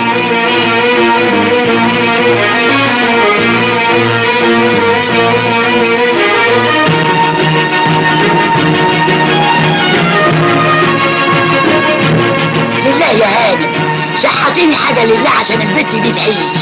Speaker 11: لله يا هانم، شحتيني حاجه لله عشان البنت دي تعيش.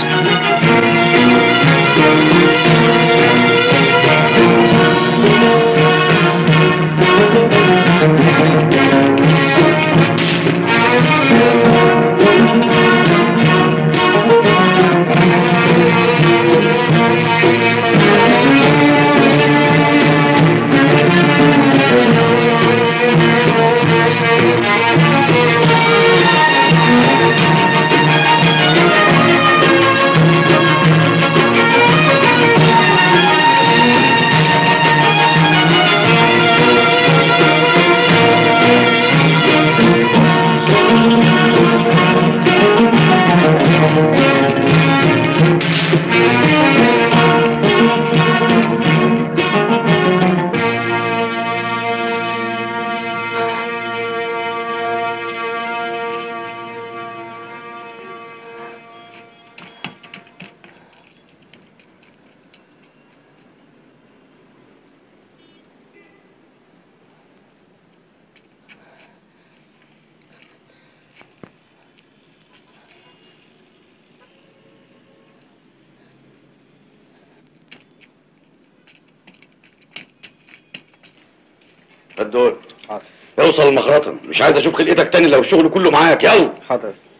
Speaker 7: الدول.
Speaker 1: اوصل المخرطه، مش عايز اشوف خلقتك تاني لو الشغل كله معاك. يلا.
Speaker 7: حاضر.